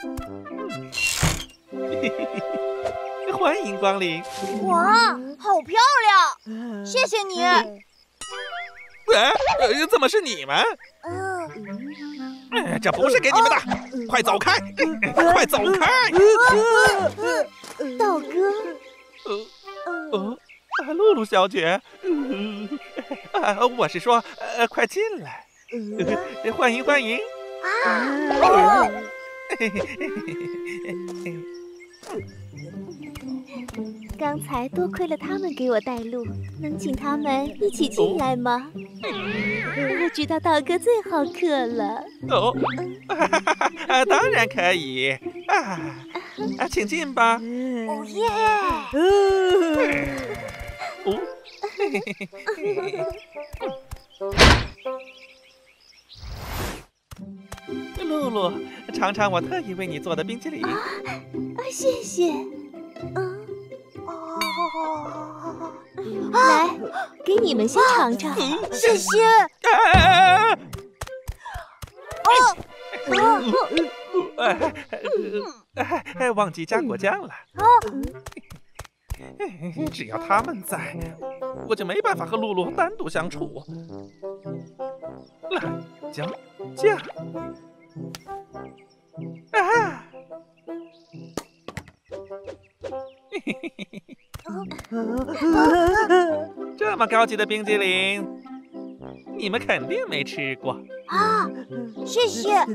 光临。 哇，好漂亮！谢谢你。 哎，呃，怎么是你们？ 嗯， 哎，这不是给你们的，快走开！快走开！ 道哥， 呃，呃，露露小姐，呃，我是说，呃，快进来，呃、欢迎欢迎。 啊！ 刚才多亏了他们给我带路，能请他们一起进来吗？我知道道哥最好客了。 哦，啊，当然可以啊，啊，请进吧。 哦耶！ 哦，露露，尝尝我特意为你做的冰淇淋。 啊，谢谢。 嗯，哦， 来，给你们先尝尝。 谢谢。 啊哦， 哎，忘记加果酱了。 啊， 只要他们在，我就没办法和露露单独相处。来，酱酱。啊！这么高级的冰激凌，你们肯定没吃过啊！谢谢啊！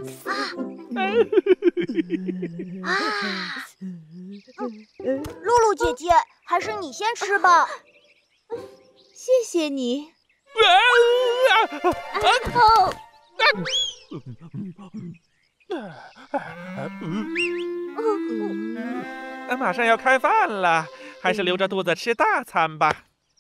啊！露露姐姐，还是你先吃吧。 谢谢你。 哦！马上要开饭了，还是留着肚子吃大餐吧。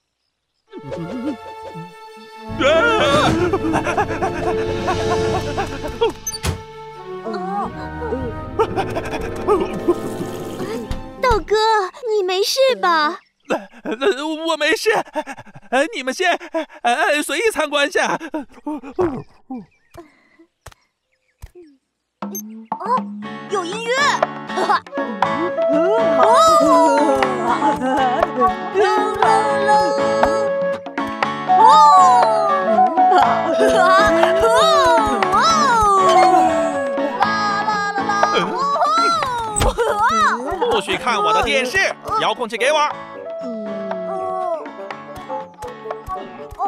道哥，你没事吧？ 我没事，你们先随意参观下。 哦，有音乐！哦！啦啦啦！哦！啊！哦！啦啦啦啦！ 不许看我的电视，遥控器给我。 哦。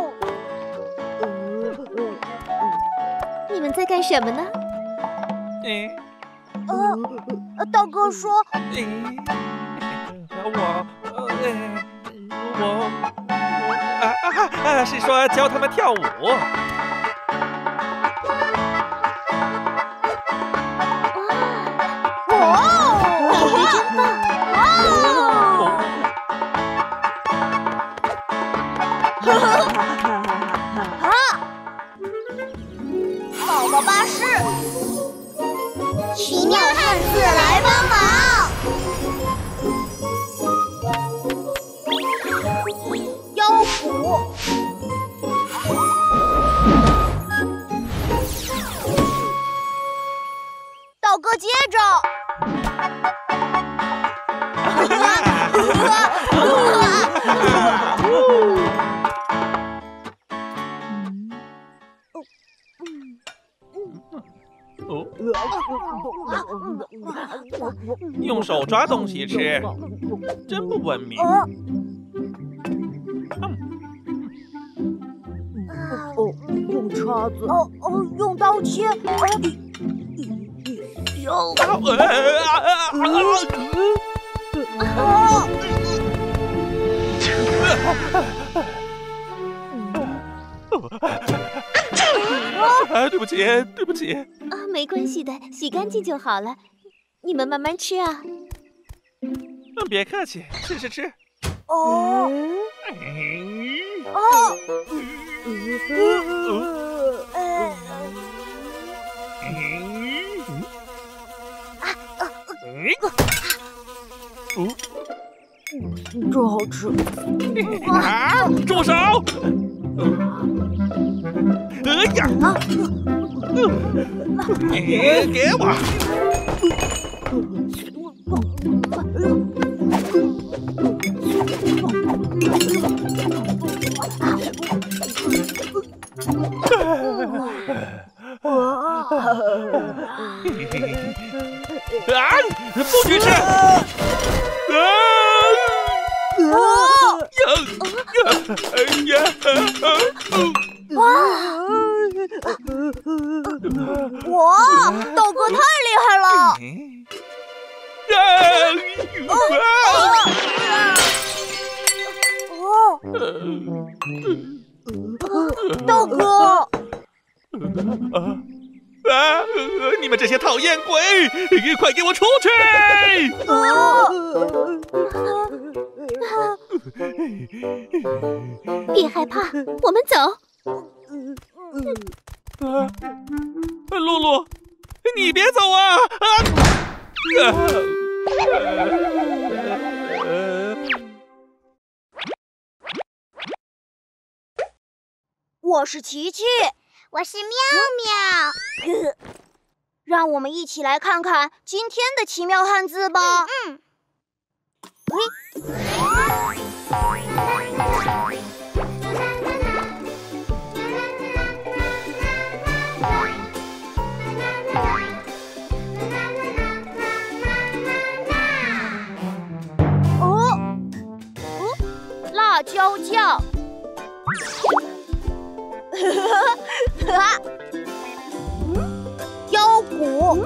你们在干什么呢？ 嗯， 呃，道哥说， 嗯，我，呃，我，啊啊啊，是说教他们跳舞。 哇，哦， 你真棒！ 哦，啊，宝宝巴士。奇妙汉字来帮忙！腰鼓，道哥接着。 用手抓东西吃，真不文明。 哦，用叉子。 哦哦，用刀切。 有。啊！对不起，对不起。 啊，没关系的，洗干净就好了。你们慢慢吃啊。 别客气，吃吃吃。 哦。哦。 真好吃！ 啊！住手！哎呀！你给我！ 不许吃！啊！哎呀！ 哇！哇！道哥太厉害了！哦，道哥！ 啊！你们这些讨厌鬼，快给我出去！ 别害怕，我们走。 啊！露露，你别走啊！啊！ 我是琪琪， 我是妙妙。 让我们一起来看看今天的奇妙汉字吧。 嗯。 哦，哦，辣椒酱。腰鼓。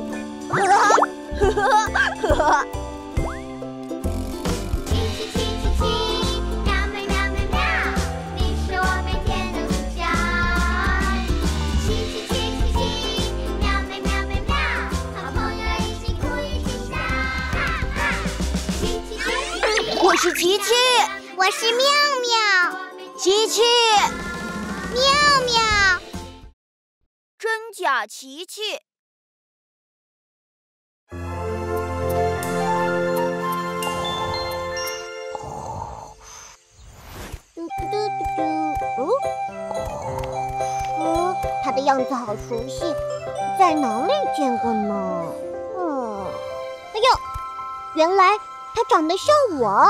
奇奇奇奇奇，妙妙妙妙妙，你是我每天的主角。奇奇奇奇奇，妙妙妙妙妙，好朋友一起哭一起笑。奇奇奇奇， 我是琪琪， 我是妙妙。 琪琪， 妙妙， 真假琪琪。 嘟嘟嘟嘟嘟，哦，哦，他的样子好熟悉，在哪里见过呢？嗯，哎呦，原来他长得像我。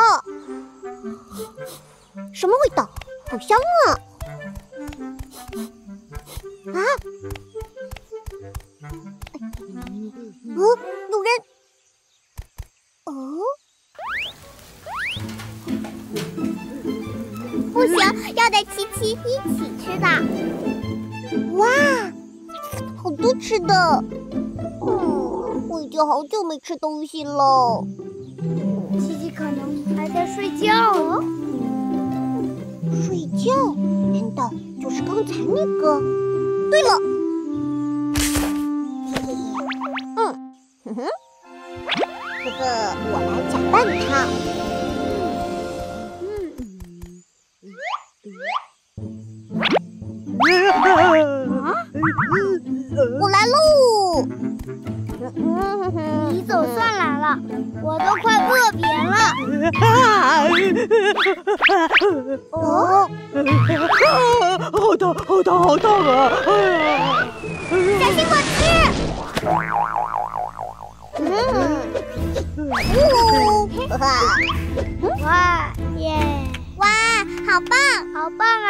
什么味道？好香啊！啊！哦，有人。哦。不行，要带琪琪一起吃的。哇，好多吃的。嗯，我已经好久没吃东西了。 琪琪可能还在睡觉哦。 睡觉？难道就是刚才那个？对了，嗯，哼哼，这个我来假扮他。我来喽！ 你总算来了，我都快饿扁了。 哦， 好烫，好烫，好烫啊！ 小心我吃！嗯，呜，哈哈， 哇耶！ 哇，好棒， 好棒啊！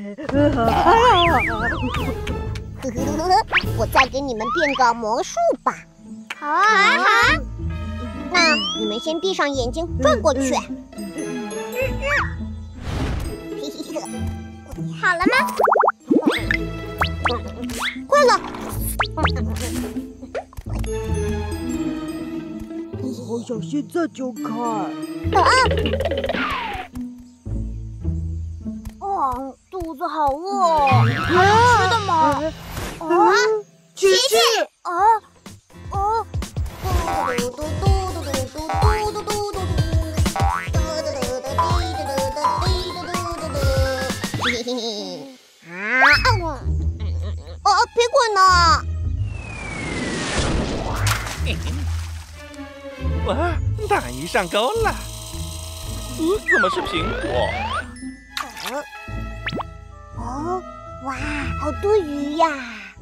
呵呵呵，我再给你们变个魔术吧。 好啊，好啊，好啊！ 那你们先闭上眼睛，转过去。好了吗？快了！ 好想现在就看。 啊！ 哦，肚子好饿，还有吃的吗？啊， 琪琪， 啊，哦， 嘟嘟嘟嘟嘟嘟嘟嘟嘟嘟。啊！哦，苹果呢？ 哇，大鱼上钩了！呃，怎么是苹果？ 哦，哇，好多鱼呀！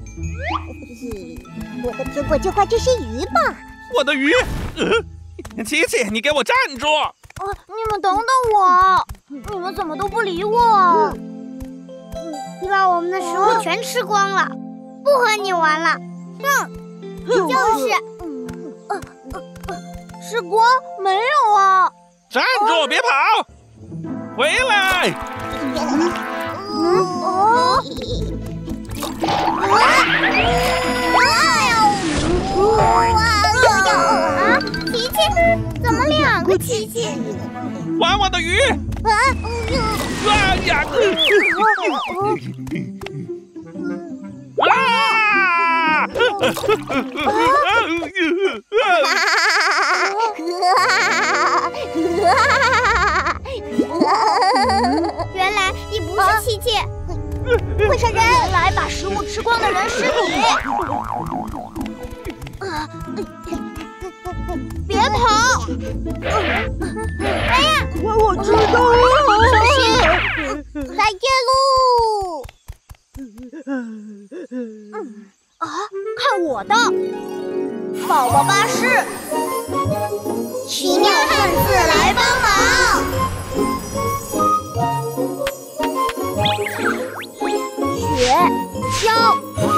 我的苹果就快就是鱼吧？ 我的鱼！呃，琪琪，你给我站住！ 啊，你们等等我！你们怎么都不理我？你把我们的食物全吃光了，不和你玩了！哼，就是。 时光没有啊！ 站住，别跑！回来！ 哦， 啊！琪琪，怎么两个琪琪？ 还我的鱼！ 啊！ 哎呀！啊！ 原来你不是琪琪，会杀人！ 原来把食物吃光的人是你！别跑！ 哎呀， 我我知道了。 小心！再见喽！ 啊，看我的！宝宝巴士， 奇妙汉字来帮忙！ 雪橇，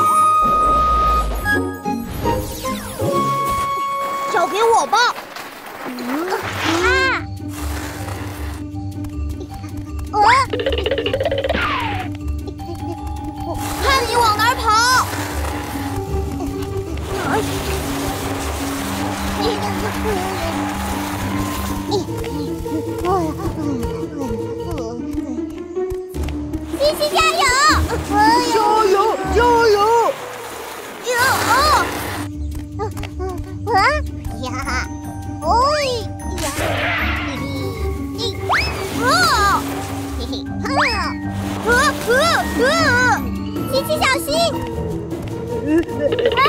交给我吧。 啊！呃， 看你往哪儿跑！ 琪琪加油！ 加油，加油！ 啊！呀！哦呀！嘿嘿！啊！嘿嘿！啊！ 呃呃呃！ 琪琪小心！啊！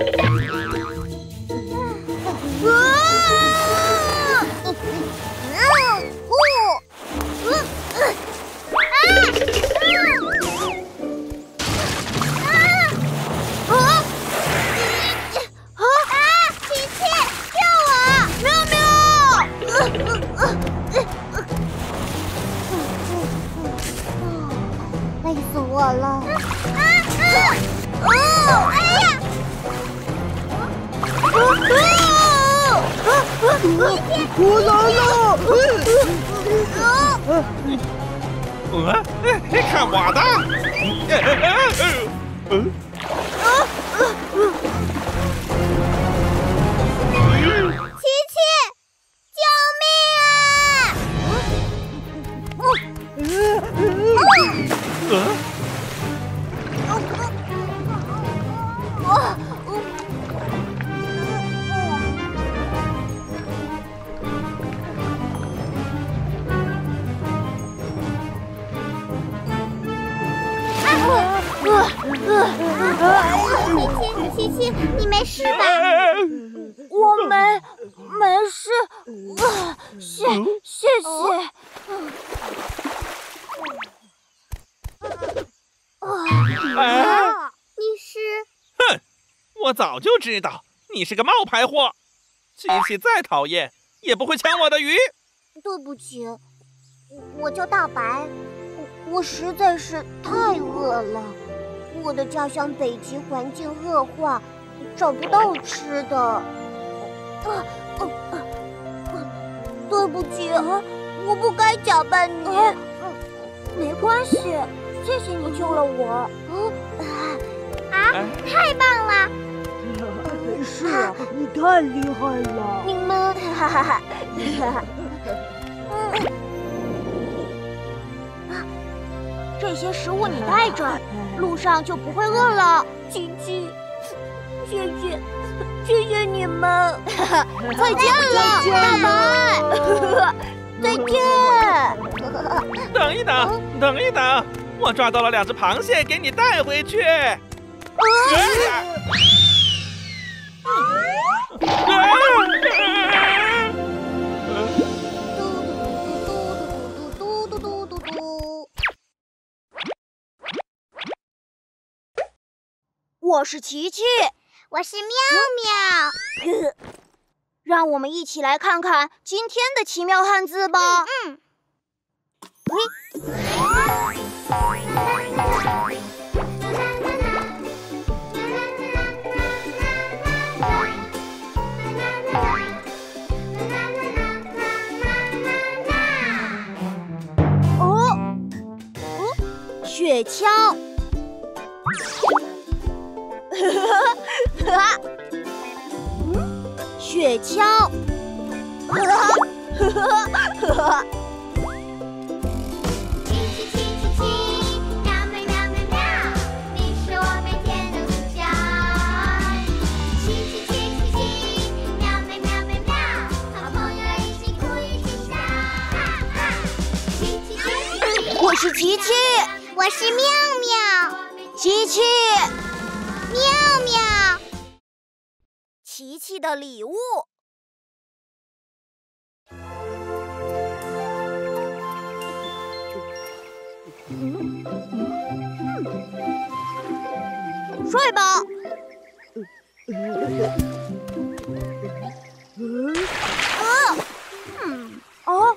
累死我了！啊啊！哦！哎呀！ 我来了！ 呃，看我的！嗯。 琪琪，救命啊！ 呃。 琪琪，琪琪，你没事吧？ 我没没事，啊，谢谢谢。 啊！ 你是？ 哼，我早就知道你是个冒牌货。琪琪再讨厌，也不会抢我的鱼。 对不起，我叫大白，我实在是太饿了。我的家乡北极环境恶化，找不到吃的。啊啊啊！对不起，我不该假扮你。 啊、没关系，谢谢你救了我。 啊，太棒了！ 没事啊，你太厉害了。 你们，哈哈哈， 这些食物你带着，路上就不会饿了。琪琪，谢谢，谢谢你们。再见了，大白。 再见。 等一等，等一等，我抓到了两只螃蟹，给你带回去。 嘟嘟嘟嘟嘟。 我是琪琪， 我是妙妙。 让我们一起来看看今天的奇妙汉字吧。 嗯。 橇。雪橇。 奇奇奇奇奇，妙美妙美妙，你是我每天的主角。奇奇奇奇奇，妙美妙美妙，好朋友一起哭一起笑。奇奇奇奇， 我是琪琪， 我是妙妙， 琪琪， 妙妙。 琪琪的礼物。睡吧。啊，嗯，哦，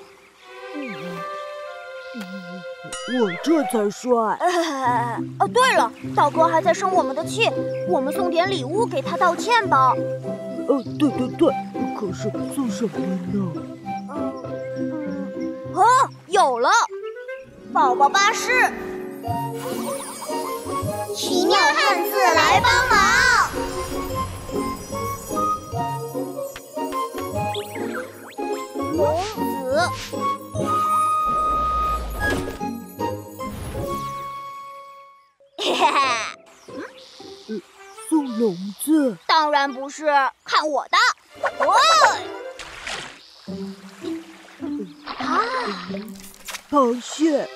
我这才睡。 哦，对了，道哥还在生我们的气，我们送点礼物给他道歉吧。 呃，对对对，可是送什么呢？ 嗯，哦，有了，宝宝巴士。 奇妙汉字来帮忙。 龙子。嘿嘿嘿， 送笼子？ 当然不是，看我的！哦，啊， 螃蟹。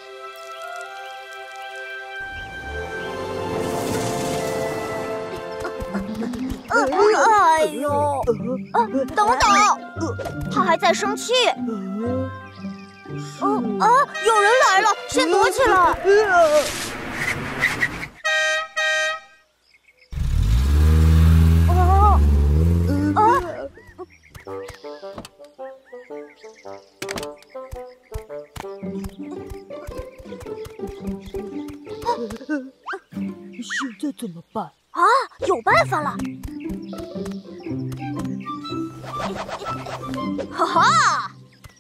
呃，哎呦，啊，等等，他还在生气。嗯啊，有人来了，先躲起来。哦，啊！ 现在怎么办？ 啊，有办法了！哈哈！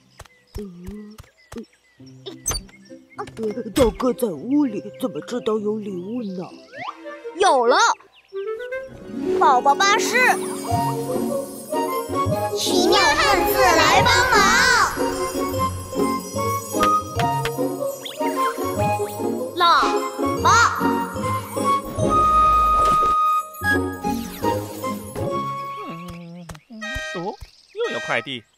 道哥在屋里，怎么知道有礼物呢？ 有了，宝宝巴士， 奇妙汉字来帮忙。 喇叭。 哦，又有快递。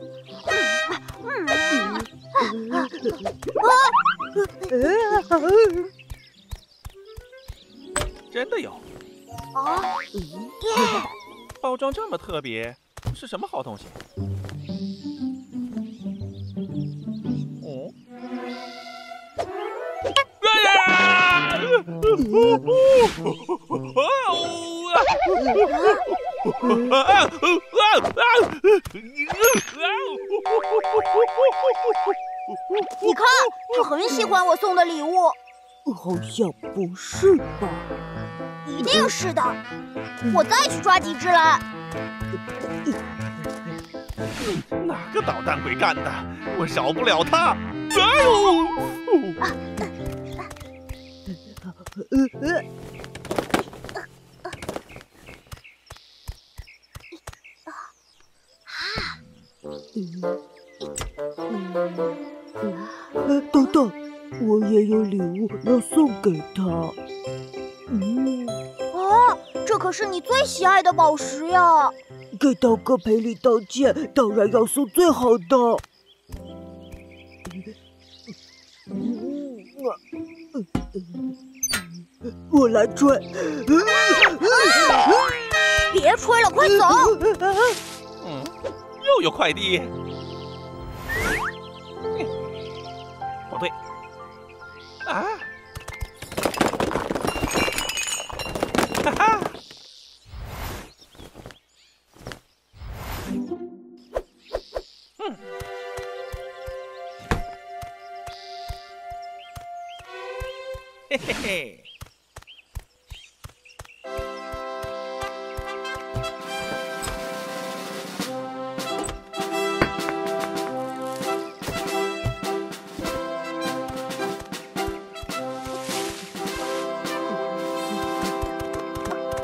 真的有啊！ 包装这么特别，是什么好东西？哦，哎呀！ 你看，他很喜欢我送的礼物。 好像不是吧？ 一定是的，我再去抓几只来。 哪个捣蛋鬼干的？我饶不了他！哎呦！ 等等，我也有礼物要送给他。嗯， 啊，这可是你最喜爱的宝石呀！ 给道哥赔礼道歉，当然要送最好的。我来吹。 别吹了，快走！ 嗯，又有快递。不对，啊！哈哈！嗯，嘿嘿嘿。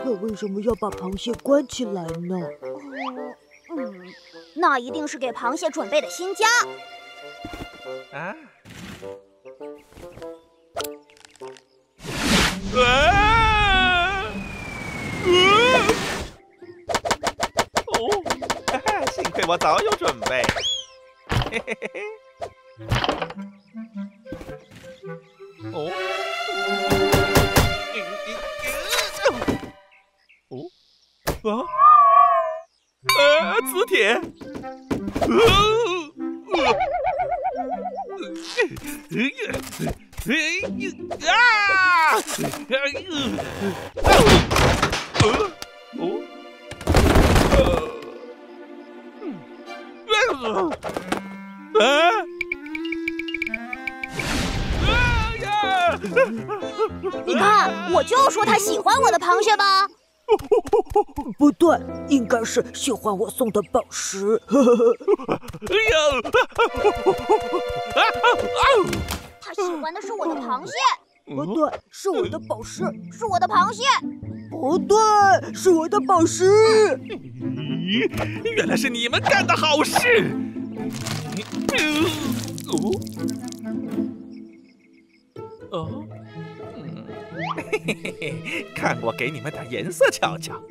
可为什么要把螃蟹关起来呢？ 嗯，那一定是给螃蟹准备的新家。 啊！啊！哦，哈哈，幸亏我早有准备。嘿嘿嘿嘿。哦。哦。啊！呃，磁铁。呃。啊！哦，呃，啊！ 你看，我就说他喜欢我的螃蟹吧。 不对，应该是喜欢我送的宝石。 哎呀！ 他喜欢的是我的螃蟹。 不对，是我的宝石。 是我的螃蟹。 不对，是我的宝石。 咦，原来是你们干的好事！哦，哦，嗯，嘿嘿嘿，看我给你们点颜色瞧瞧。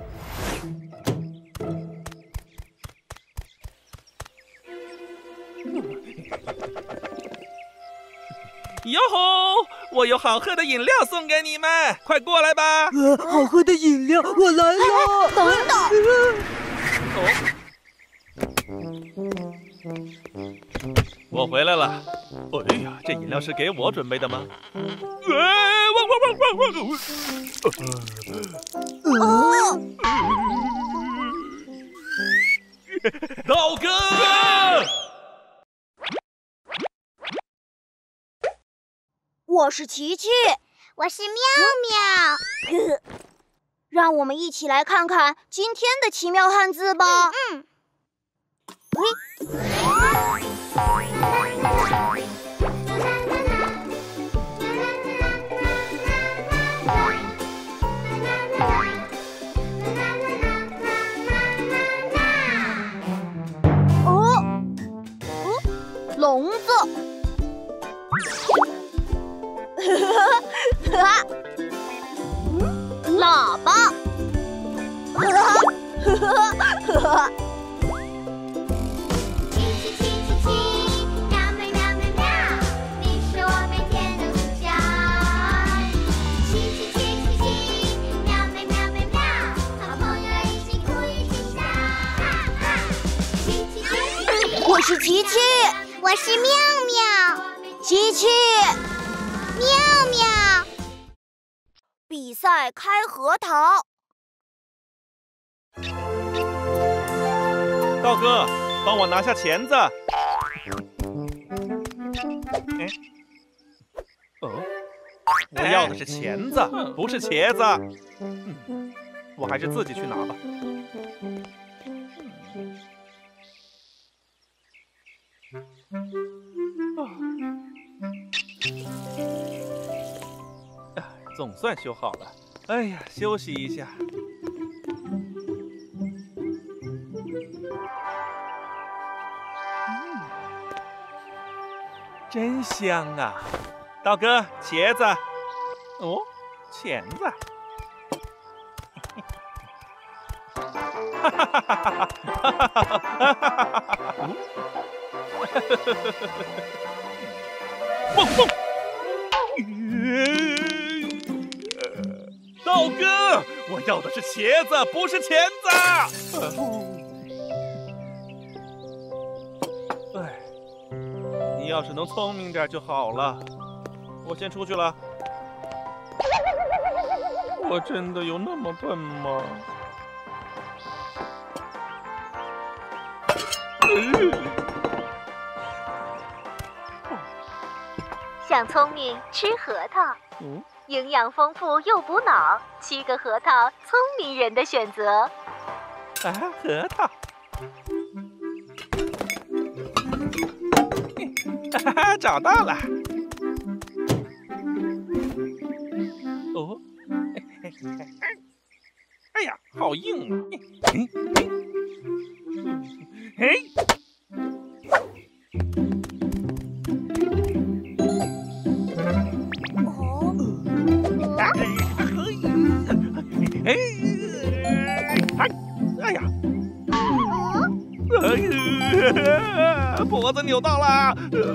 哟吼！我有好喝的饮料送给你们，快过来吧！ 呃，好喝的饮料，我来了。 等等。 哦，我回来了。哎呀，这饮料是给我准备的吗？哎，汪汪汪汪汪！ 哦， 道哥。 我是琪琪， 我是妙妙。 让我们一起来看看今天的奇妙汉字吧。 嗯。 哦，哦，笼子。喇叭。 奇奇奇奇奇，妙妙妙妙妙，你是我每天的主角。奇奇奇奇奇，妙妙妙妙妙，好朋友一起哭一起笑。奇奇奇奇， 我是琪琪， 我是妙妙。 琪琪。 妙妙， 比赛开核桃。 道哥，帮我拿下钳子。哎，哦，我要的是钳子，不是茄子。嗯，我还是自己去拿吧。啊，总算修好了。哎呀，休息一下。真香啊！道哥，茄子。哦，钳子。哈哈哈哈哈哈哈哈！蹦蹦。道哥，我要的是茄子，不是钳子。哎。你要是能聪明点就好了。我先出去了。我真的有那么笨吗？ 想聪明吃核桃， 嗯， 营养丰富又补脑，七个核桃，聪明人的选择。 啊，核桃。哈哈，找到了。哦， 哎呀，好硬啊！哎，哎，哎呀，哎，脖子扭到了。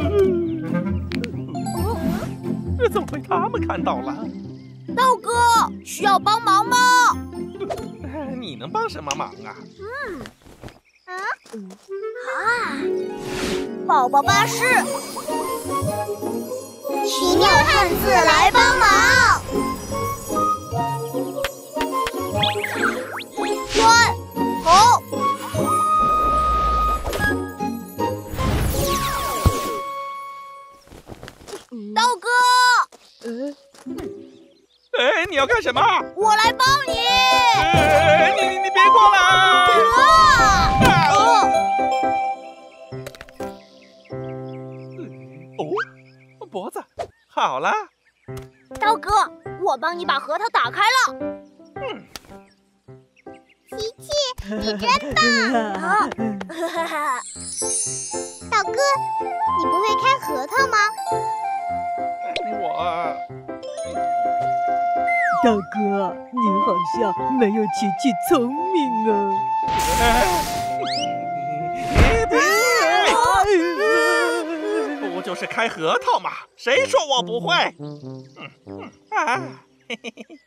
怎么被他们看到了？ 道哥，需要帮忙吗？ 你能帮什么忙啊？ 嗯，啊，啊，宝宝巴士， 奇妙汉字来帮忙。 砖头，道哥， 哎，你要干什么？ 我来帮你。 哎，你你你别过来！ 啊！ 哦，脖子，好了。 道哥，我帮你把核桃打开了。 嗯， 琪琪，你真棒！ 啊，哈哈。 道哥，你不会开核桃吗？ 我。 道哥，你好像没有琪琪聪明啊！ 不就是开核桃吗？谁说我不会？嗯嗯啊，嘿嘿嘿。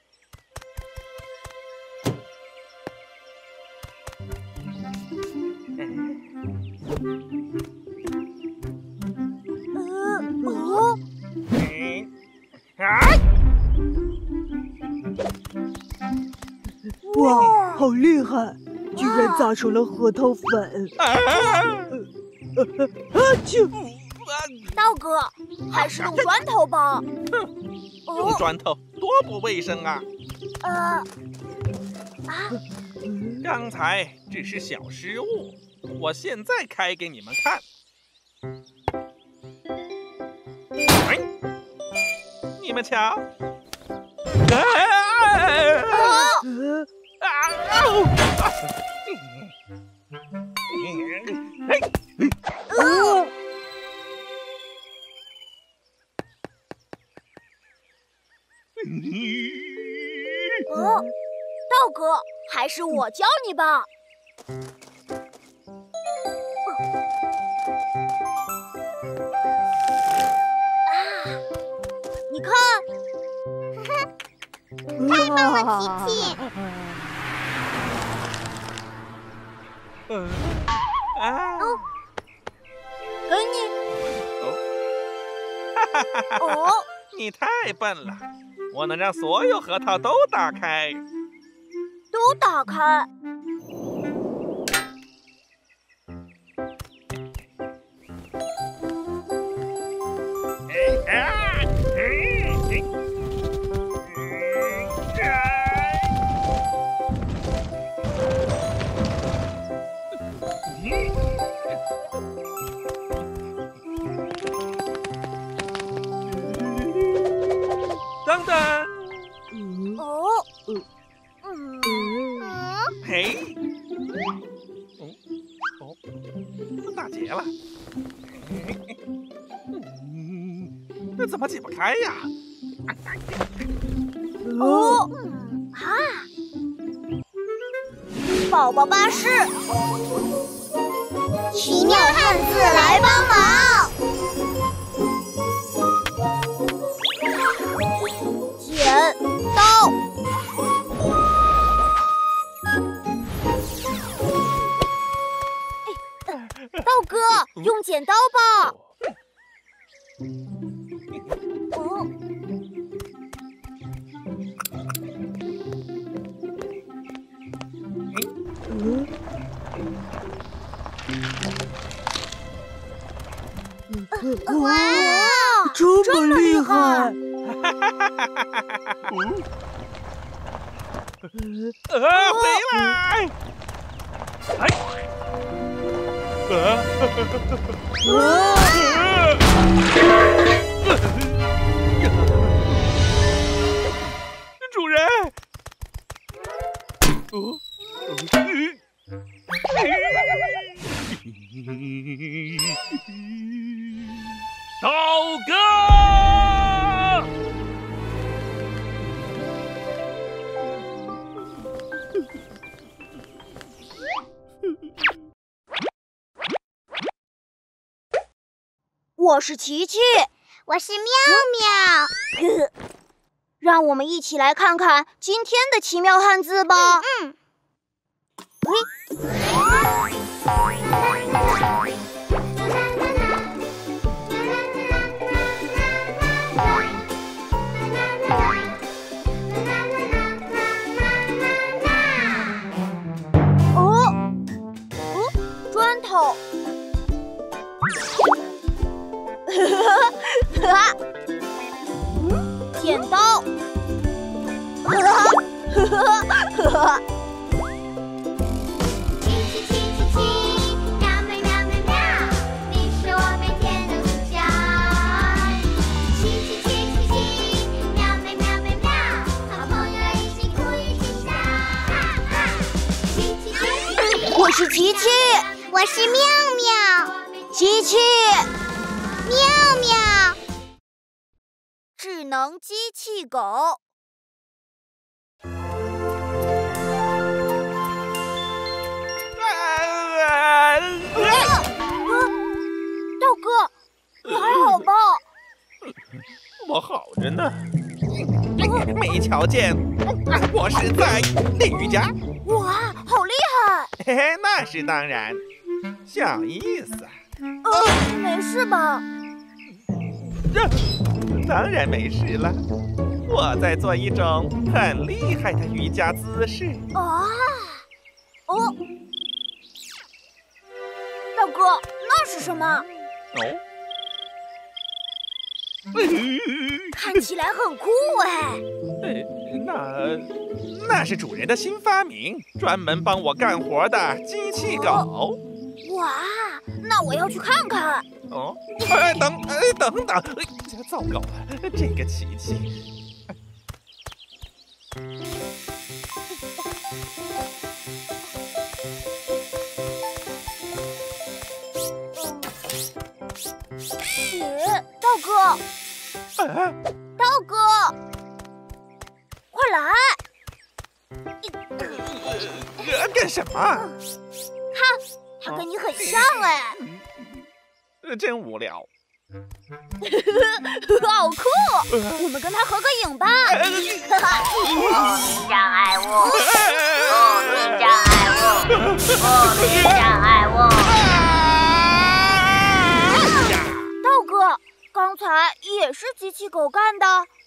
呃哦。 啊！ 哇，好厉害！居然砸成了核桃粉！ 啊！ 啊啾！ 道哥，还是用砖头吧。 用砖头多不卫生啊！ 呃，啊， 刚才只是小失误，我现在开给你们看。哎，你们瞧！啊！ 哦，道哥，还是我教你吧。啊，你看， 太棒了，琪琪！ 嗯啊！ 给你。 哈哈哈哈！ 哦， 你太笨了，我能让所有核桃都打开。 都打开。 哎啊！哎等等！ 哦，嗯嗯， 嘿，哦哦，打结了。嗯，那怎么解不开呀？ 哦，啊，宝宝巴士， 奇妙汉字来帮忙。 剪刀。道哥，用剪刀吧。哦。 哇，这这么么厉厉害！ 害！ 呃，回来！哎，呃，主人， 哦， 道哥！ 我是琪琪， 我是妙妙。 让我们一起来看看今天的奇妙汉字吧。 嗯。 哦，哦，砖头。哈，嗯，剪刀。哈哈哈哈。 奇奇奇奇奇，妙妙妙妙妙，你是我每天的主角。奇奇奇奇奇，妙妙妙妙妙，好朋友一起哭一起笑。奇奇奇奇， 我是琪琪， 我是妙妙。 琪琪， 妙妙， 智能机器狗。道哥，你还好吧？ 我好着呢，没瞧见，我是在练瑜伽。 哇，好厉害！ 嘿嘿，那是当然，小意思。 呃，没事吧？ 当然没事了，我在做一种很厉害的瑜伽姿势。 啊，哦，道哥，那是什么？ 哦， 看起来很酷哎。 呃，那那是主人的新发明，专门帮我干活的机器狗。 哇，那我要去看看。 哦，哎，等，哎，等等，哎，糟糕了，这个琪琪。 呃，道哥， 啊， 道哥，快来！ 呃，干什么？ 看，他跟你很像哎。 呃真无聊。 好酷！我们跟他合个影吧。 莫名障碍物，莫名障碍物，莫名障碍物。 道哥，刚才也是机器狗干的。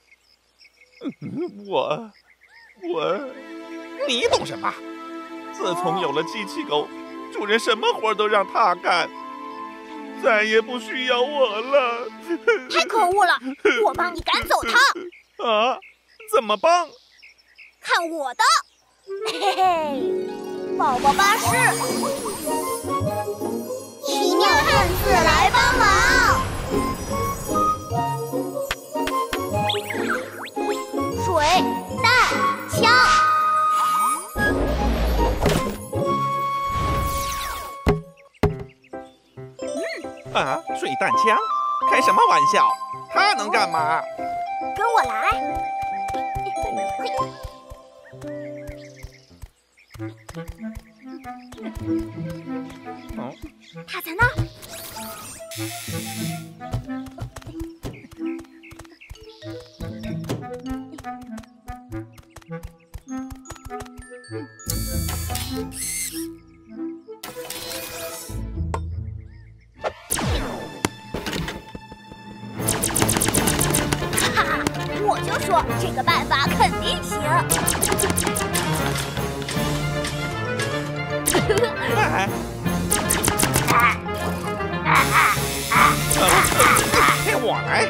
我，我，你懂什么？自从有了机器狗，主人什么活都让它干，再也不需要我了。 太可恶了！我帮你赶走它。 啊？怎么帮？ 看我的！嘿嘿，宝宝巴士， 奇妙汉字来帮忙。 水弹枪。 啊，水弹枪？开什么玩笑？它能干嘛？ 跟我来。 哦， 它在那儿。我就说这个办法肯定行。 哎，让我来。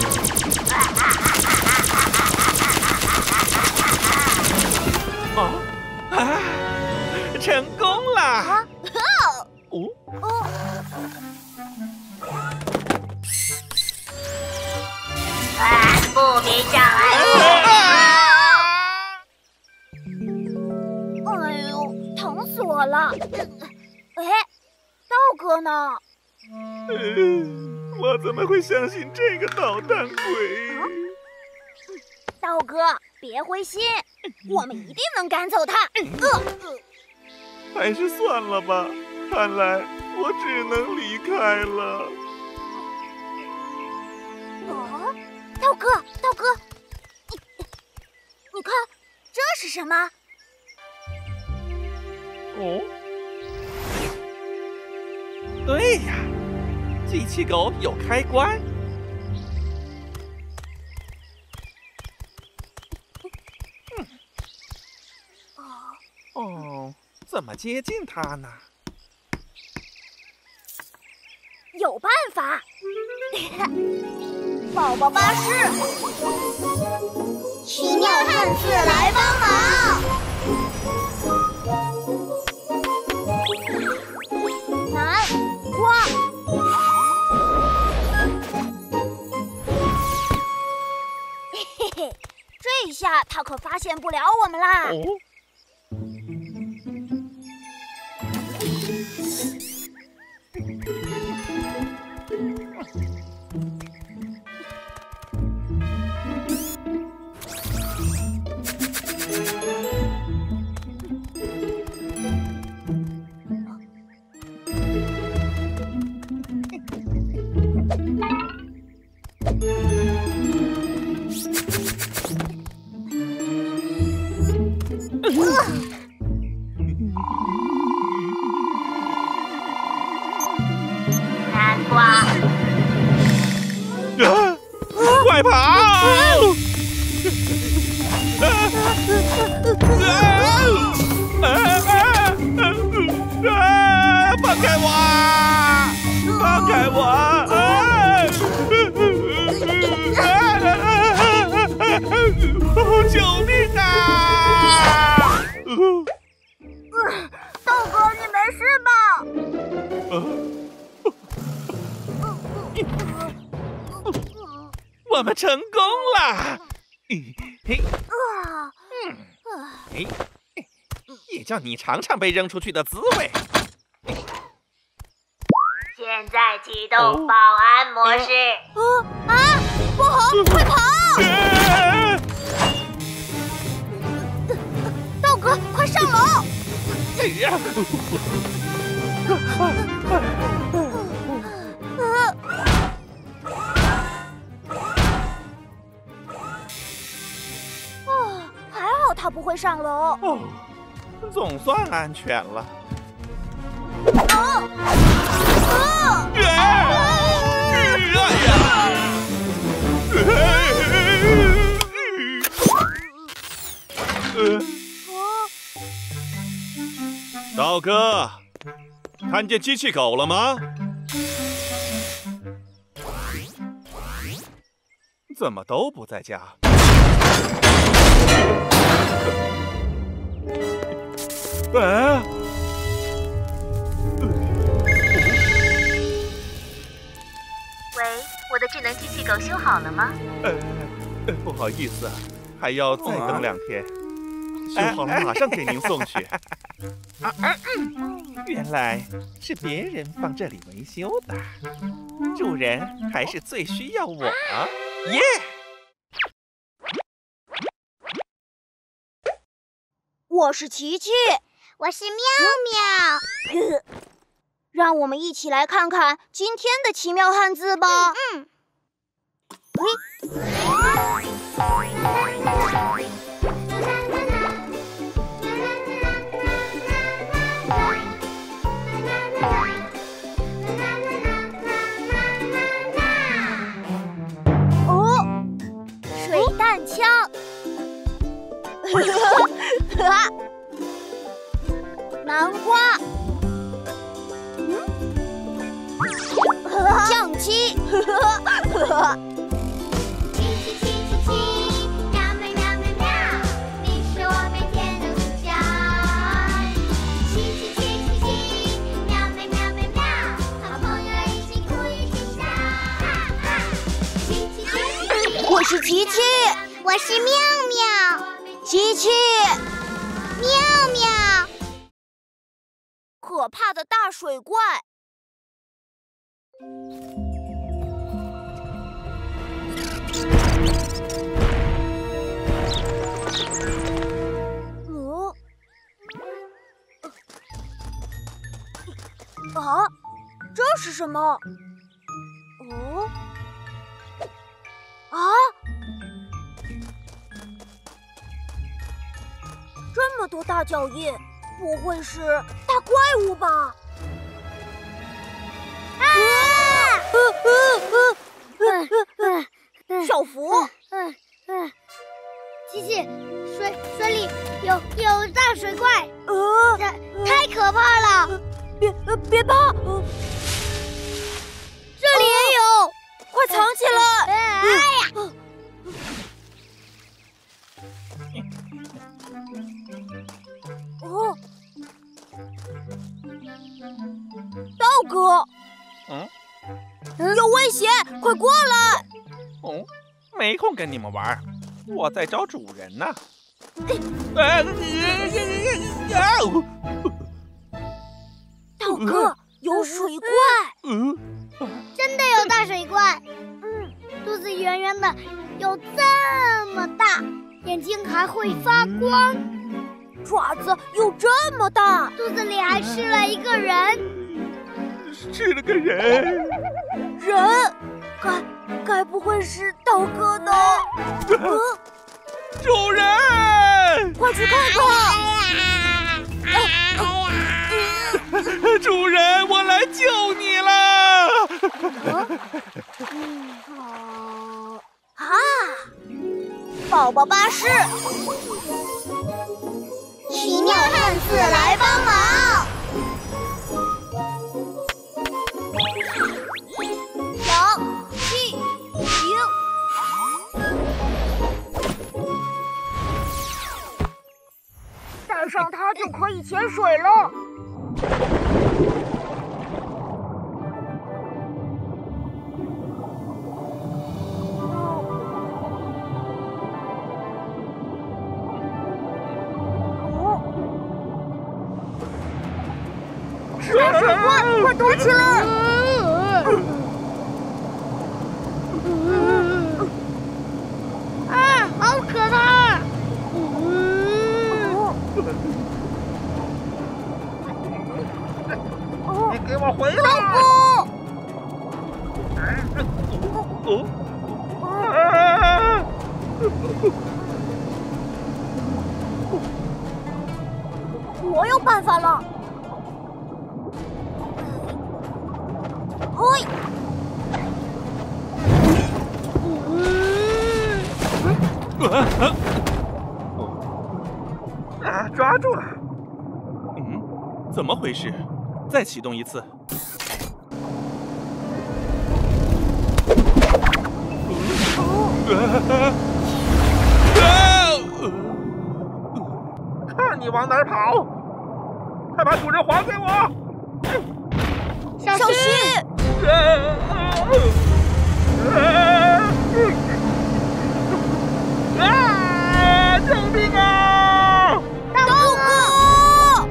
哦，啊，成功了！ 啊， 哦， 哦， 不明障碍物。 哎了。哎，道哥呢？ 嗯，我怎么会相信这个捣蛋鬼？ 道哥，别灰心，我们一定能赶走他。呃， 还是算了吧，看来我只能离开了。 哦，道哥，道哥，你你看，这是什么？ 哦，对呀，机器狗有开关。哦，怎么接近它呢？ 有办法！宝宝巴士， 奇妙汉字来帮忙。 南瓜，嘿嘿，这一下他可发现不了我们啦。 哦。 南瓜， 啊！快跑！啊！啊！放开我！放开我！啊！救命啊！ 道哥，你没事吧？ 我们成功了！嘿， 啊， 嘿，也叫你尝尝被扔出去的滋味。 现在启动保安模式。 呃啊，不好，快跑！道哥，快上楼！ 哎呀！ 哦，还好他不会上楼。 哦，总算安全了。 啊！啊！ 哎呀！道哥，看见机器狗了吗？怎么都不在家？哎！ 喂，我的智能机器狗修好了吗？ 呃，不好意思啊，还要再等两天。修好了马上给您送去。原来是别人帮这里维修的，主人还是最需要我。耶！ 我是琪琪， 我是妙妙。 让我们一起来看看今天的奇妙汉字吧。 嗯。 哦，水弹枪。南瓜。相机。 奇奇奇奇奇，妙妙妙妙妙，你是我每天的主角。奇奇奇奇奇，妙妙妙妙妙，好朋友一起哭一起笑。奇奇奇奇， 我是琪琪， 我是妙妙。 琪琪。 妙妙。 可怕的大水怪。哦，啊，这是什么？哦，啊，这么多大脚印，不会是大怪物吧？啊！小福， 嗯嗯，琪琪，水水里有有大水怪， 呃， 太太可怕了！ 别呃别怕，呃这里也有，快藏起来！ 哎呀！ 哦，道哥， 嗯， 有危险，快过来！ 哦，没空跟你们玩，我在找主人呢。哎， 道哥，有水怪。 嗯， 真的有大水怪，嗯，肚子圆圆的，有这么大，眼睛还会发光， 爪子有这么大， 肚子里还吃了一个人。 吃了个人。 人，该该不会是道哥的？嗯， 主人， 快去看看！ 主人，我来救你了！ 啊！宝宝巴士， 奇妙汉字来帮忙。 仰气行，带上它就可以潜水了。是大水怪，快躲起来！ 啊，好可怕！ 你给我回来！哦，啊！ 我有办法了！嘿， 啊！抓住了！嗯，怎么回事？再启动一次。看你往哪儿跑！快把主人还给我！ 小小心！ 啊！救命啊！ 道哥！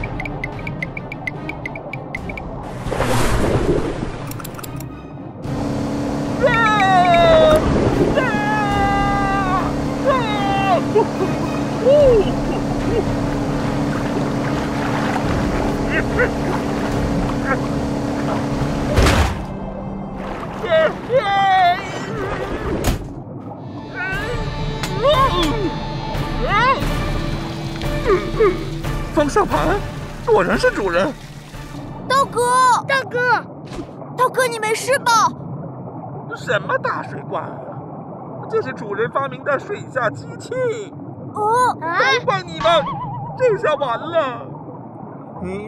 方向盘果然是主人。 道哥， 大哥， 道哥，你没事吧？ 什么大水怪啊？这是主人发明的水下机器。 哦， 都怪你们，这下完了。嗯，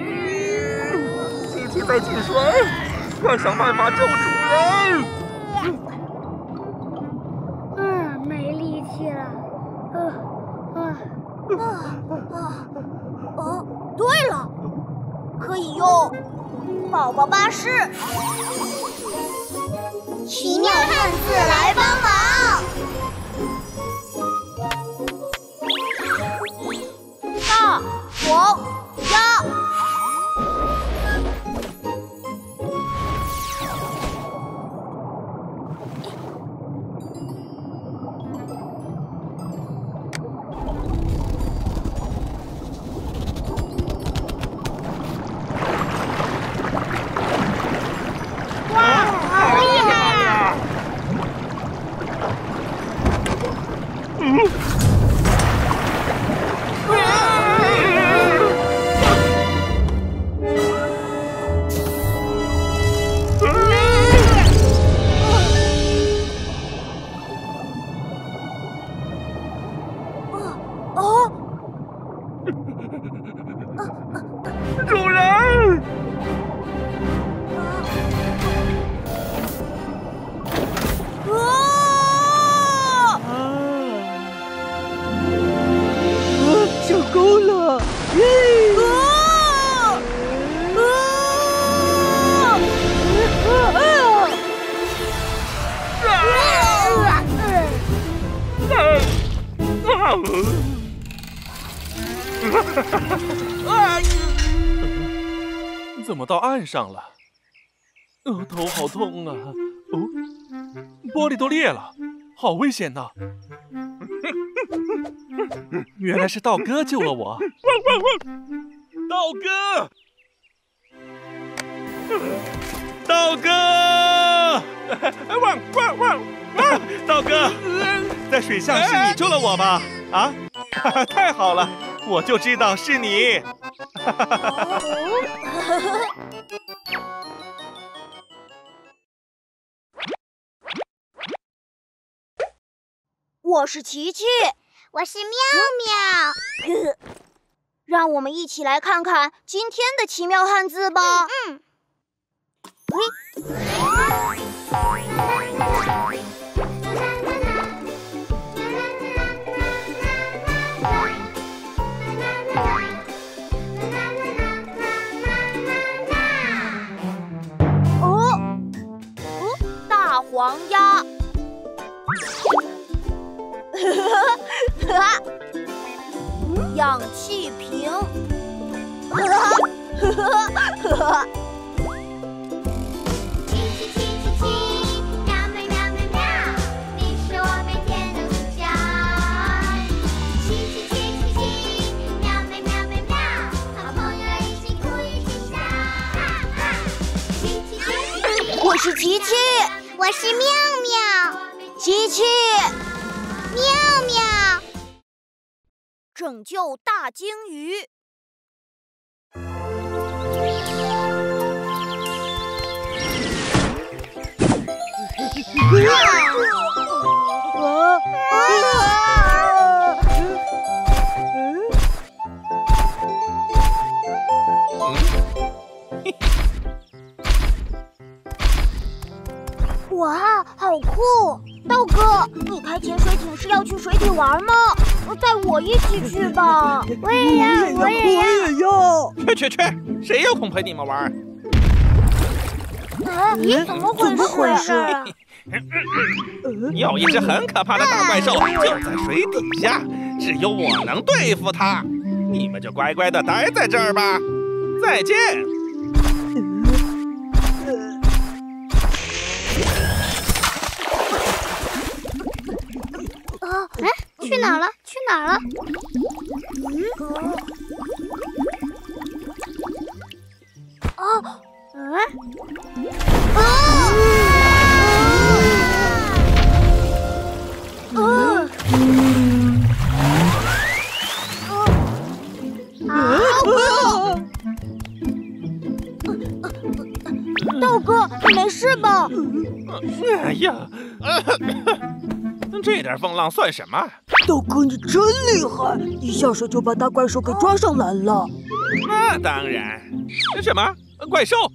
机器在进水，快想办法救主人。 嗯，没力气了。呃呃啊啊！哦，对了，可以用宝宝巴士。 奇妙汉字来帮忙。 大黄鸭， 啊！怎么到岸上了？呃，头好痛啊！哦，玻璃都裂了，好危险呐！原来是道哥救了我。 道哥，道哥，汪汪汪！道哥，在水上是你救了我吧？啊，太好了，我就知道是你。 我是琪琪， 我是妙妙。 让我们一起来看看今天的奇妙汉字吧。 嗯。 哦，哦，大黄鸭。氧气瓶。 奇奇奇奇奇，妙妙妙妙妙，你是我每天的主角。奇奇奇奇奇，妙妙妙妙妙，好朋友一起哭一起笑。奇奇奇奇， 我是琪琪， 我是妙妙。 琪琪， 妙妙。 拯救大鲸鱼。 啊啊！ 哇，好酷！道哥，你开潜水艇是要去水底玩吗？带我一起去吧！ 我也要，我也要， 我也要。 去去去，谁有空陪你们玩？ 啊，你怎么回事？ 怎么回事？ 有一只很可怕的大怪兽就在水底下，只有我能对付它。你们就乖乖的待在这儿吧。再见。 啊，哎，去哪儿了？去哪儿了？嗯。啊，嗯。啊！啊！啊！ 道哥，你没事吧？ 哎呀，这点风浪算什么？ 道哥，你真厉害，一下手就把大怪兽给抓上来了。 那当然。什么怪兽？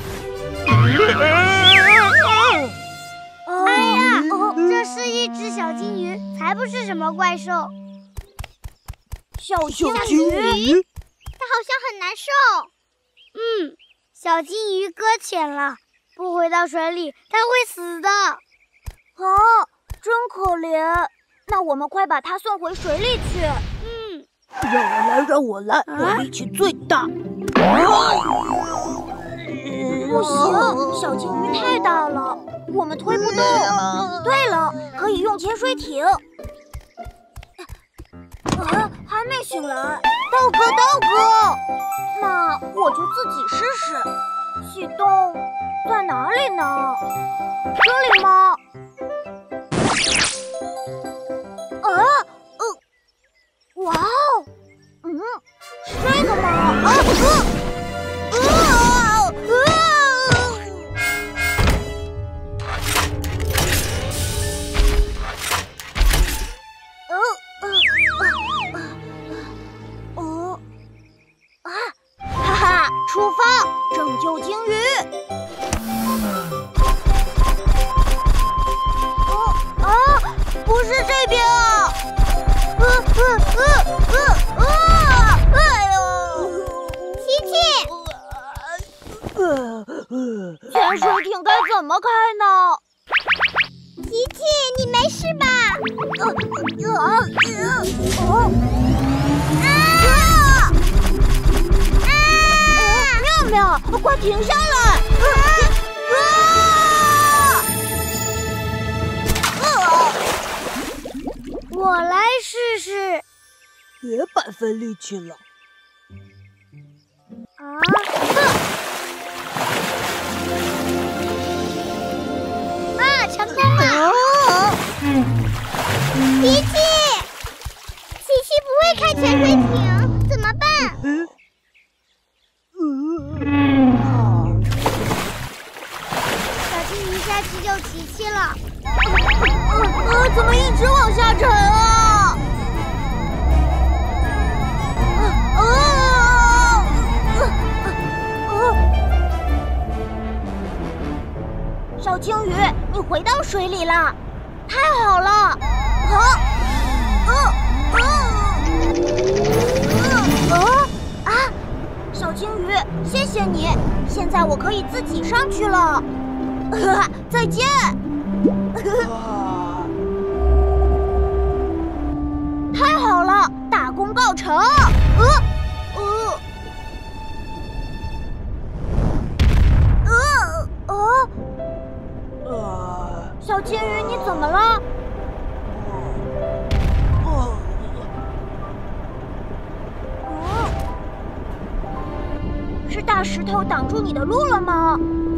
哎呀，这是一只小金鱼，才不是什么怪兽。 小小鲸金鱼， 鱼， 它好像很难受。嗯，小金鱼搁浅了，不回到水里，它会死的。 啊，真可怜。那我们快把它送回水里去。 嗯， 让我来，让我来，我力气最大。 不行，小鲸鱼太大了，我们推不动。对了，可以用潜水艇。啊，还没醒来。道哥，道哥，那我就自己试试。启动在哪里呢？这里吗？啊，呃，哇哦，嗯，是这个吗？啊，呃，啊，呃。出发，拯救鲸鱼！哦啊，不是这边啊！呃呃呃呃啊！哎呦， 琪琪， 呃呃， 潜水艇该怎么开呢？ 琪琪， 奇，你没事吧？ 呃呃呃哦啊！啊！ 妙妙，快停下来！啊！啊！我来试试。 别白费力气了。 啊！ 啊！成功了！琪琪，琪琪不会开潜水艇，怎么办？ 嗯小金鱼下去救琪琪了。 呃，怎么一直往下沉啊？啊啊！小青鱼，你回到水里了，太好了！好，嗯嗯嗯啊啊！小青鱼，谢谢你，现在我可以自己上去了。再见。太好了，大功告成！呃呃呃呃。 啊！ 小金鱼，你怎么了？ 哦， 哦，是大石头挡住你的路了吗？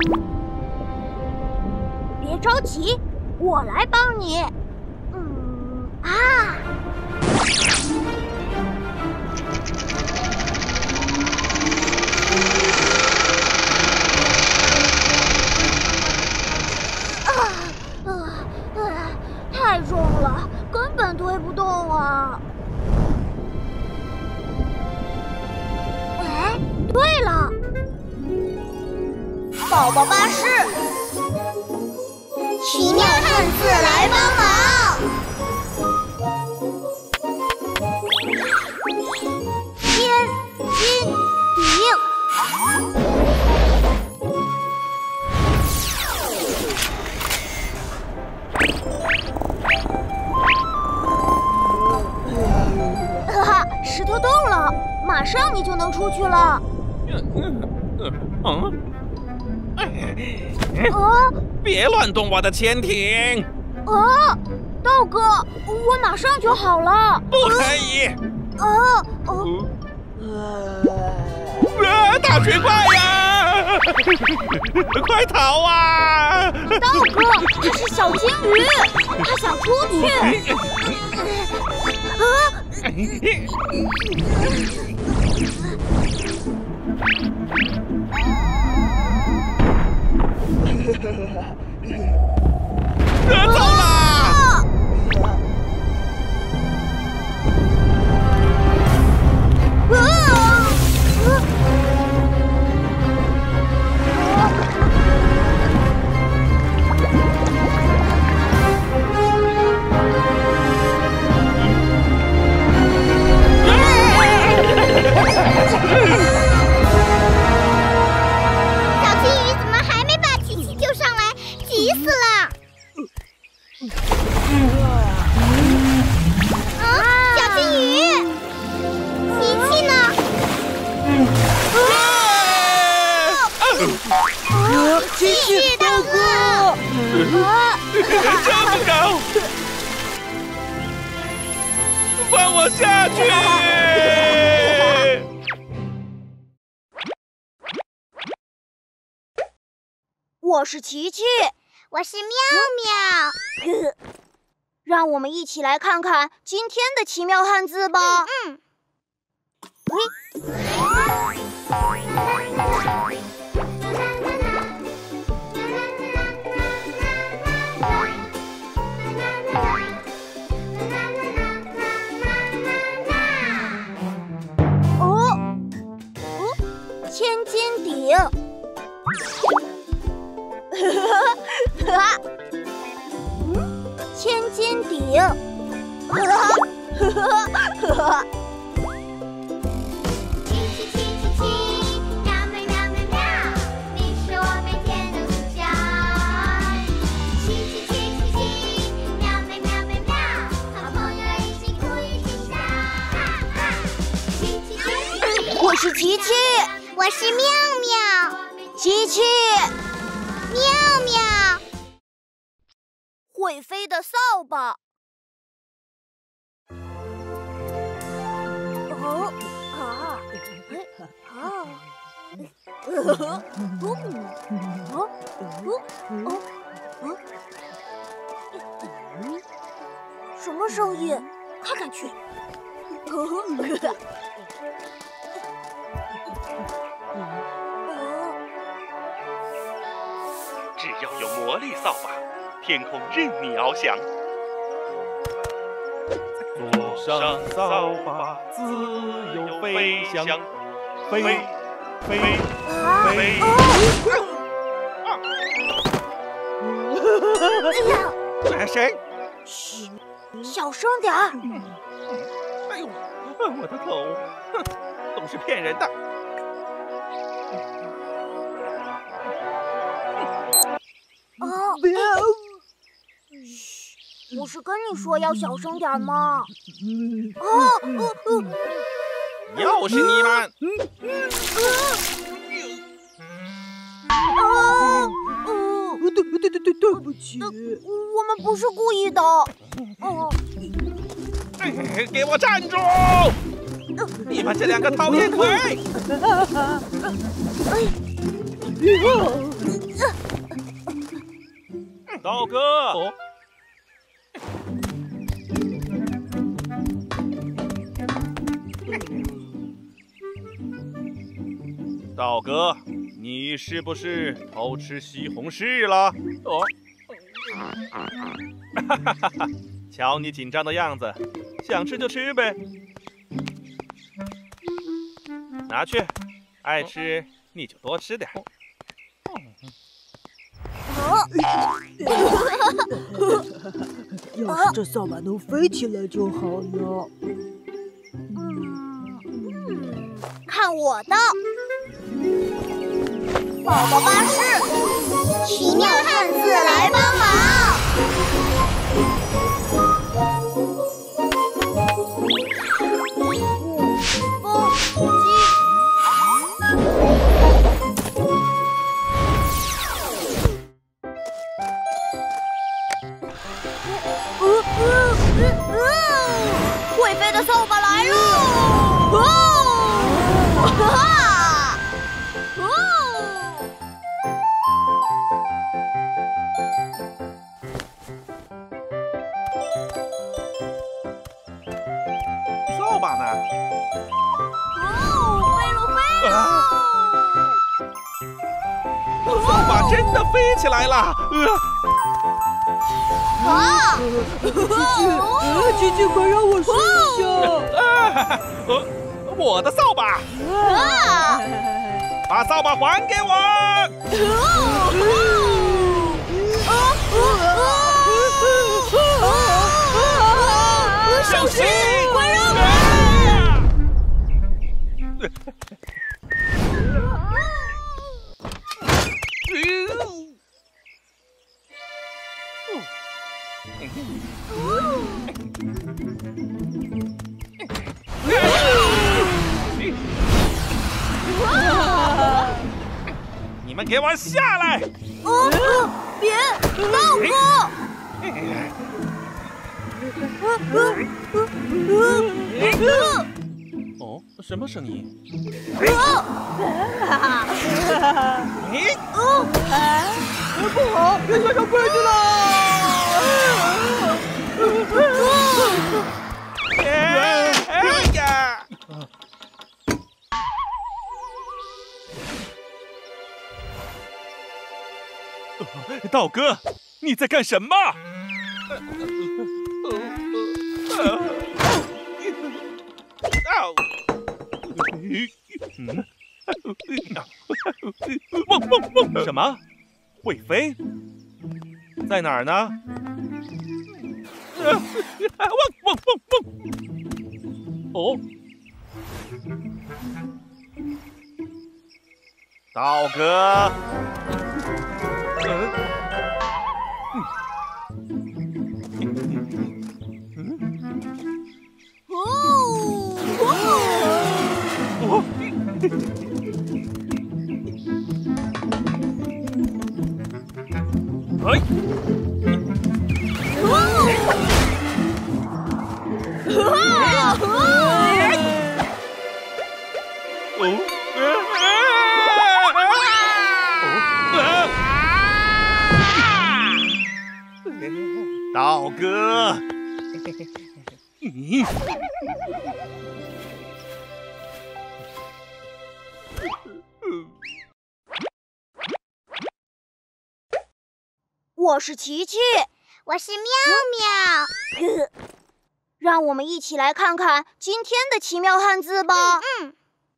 别着急，我来帮你。嗯啊！太重了，根本推不动啊！哎，对了，宝宝巴士， 奇妙汉字来帮忙。 天金鼎。哈哈，石头动了，马上你就能出去了。 嗯，哎， 啊别乱动我的潜艇！ 啊，道哥，我马上就好了。 不可以！ 啊哦， 啊，大水怪呀！快逃啊！ 道哥，他是小金鱼，他想出去。啊！ 走啦！ 啊！ 小金鱼怎么还没把琪琪救上来？急死了！啊，小金鱼，琪琪呢？ 啊！琪琪，道哥！ 啊！ 这么高，放我下去！ 我是琪琪， 我是妙妙。 让我们一起来看看今天的奇妙汉字吧。 嗯。 哦，哦，千斤顶。哈哈，嗯，千斤顶。哈哈，哈哈，哈哈。 奇奇奇奇奇，妙妙妙妙妙，你是我每天的主角。奇奇奇奇奇， 我是琪琪， 我是妙妙， 琪琪， 妙妙。 会飞的扫把。哦啊，哎啊，呃，嗯，哦，哦，哦，嗯，什么声音？看看去。 只要有魔力扫把，天空任你翱翔。坐上扫把，自由飞翔，飞飞飞飞。哎，谁？ 嘘，小声点儿。 哎呦，我的头，哼，都是骗人的。 啊！嘘，不是跟你说要小声点吗？啊！呃呃， 又是你们！ 啊！嗯， 对对对对，对不起， 我们不是故意的。哦， 给我站住！你们这两个讨厌鬼！道哥，哦、道哥，你是不是偷吃西红柿了？哦，哈哈哈哈！瞧你紧张的样子，想吃就吃呗。拿去，爱吃你就多吃点。 要是这扫把能飞起来就好了。 嗯嗯，看我的！宝宝巴士， 奇妙汉字来帮忙。 会飞的扫把来喽！哦，哈哈！哦， 扫把呢？ 哦，飞喽飞喽！ 扫把真的飞起来了！呃啊！ 琪琪，琪琪，快让我试一下！ 啊，呃，我的扫把！ 啊！ 把扫把还给我！ 小心！快让开！你们给我下来！ 哦，别，道哥！ 哦，什么声音？ 你哦，不好，要摔上规矩了！ 哎呀！道哥，你在干什么？嗡嗡嗡！什么？会飞？在哪儿呢？嗡嗡嗡嗡！哦，道哥。 哦哦！ 哎！ 道哥，你我是琪琪， 我是妙妙。 让我们一起来看看今天的奇妙汉字吧。 嗯。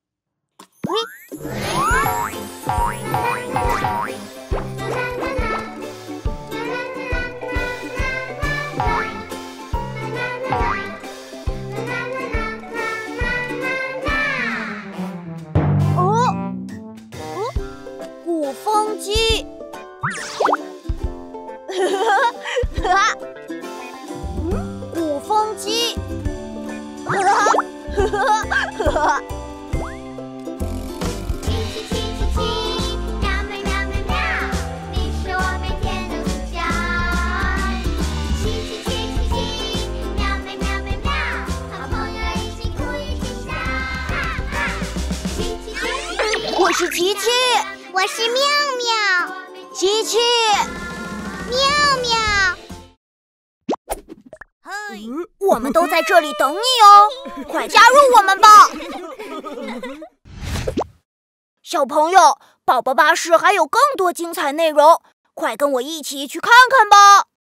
哦，哦，鼓风机。嗯，鼓风机。 奇奇奇奇奇，妙妙妙妙妙，你是我每天的主角。奇奇奇奇奇，妙妙妙妙妙，好朋友一起哭一起笑。奇奇奇奇奇， 我是琪琪， 我是妙妙。 琪琪。 妙妙， 我们都在这里等你哦，快加入我们吧！小朋友，宝宝巴士还有更多精彩内容，快跟我一起去看看吧！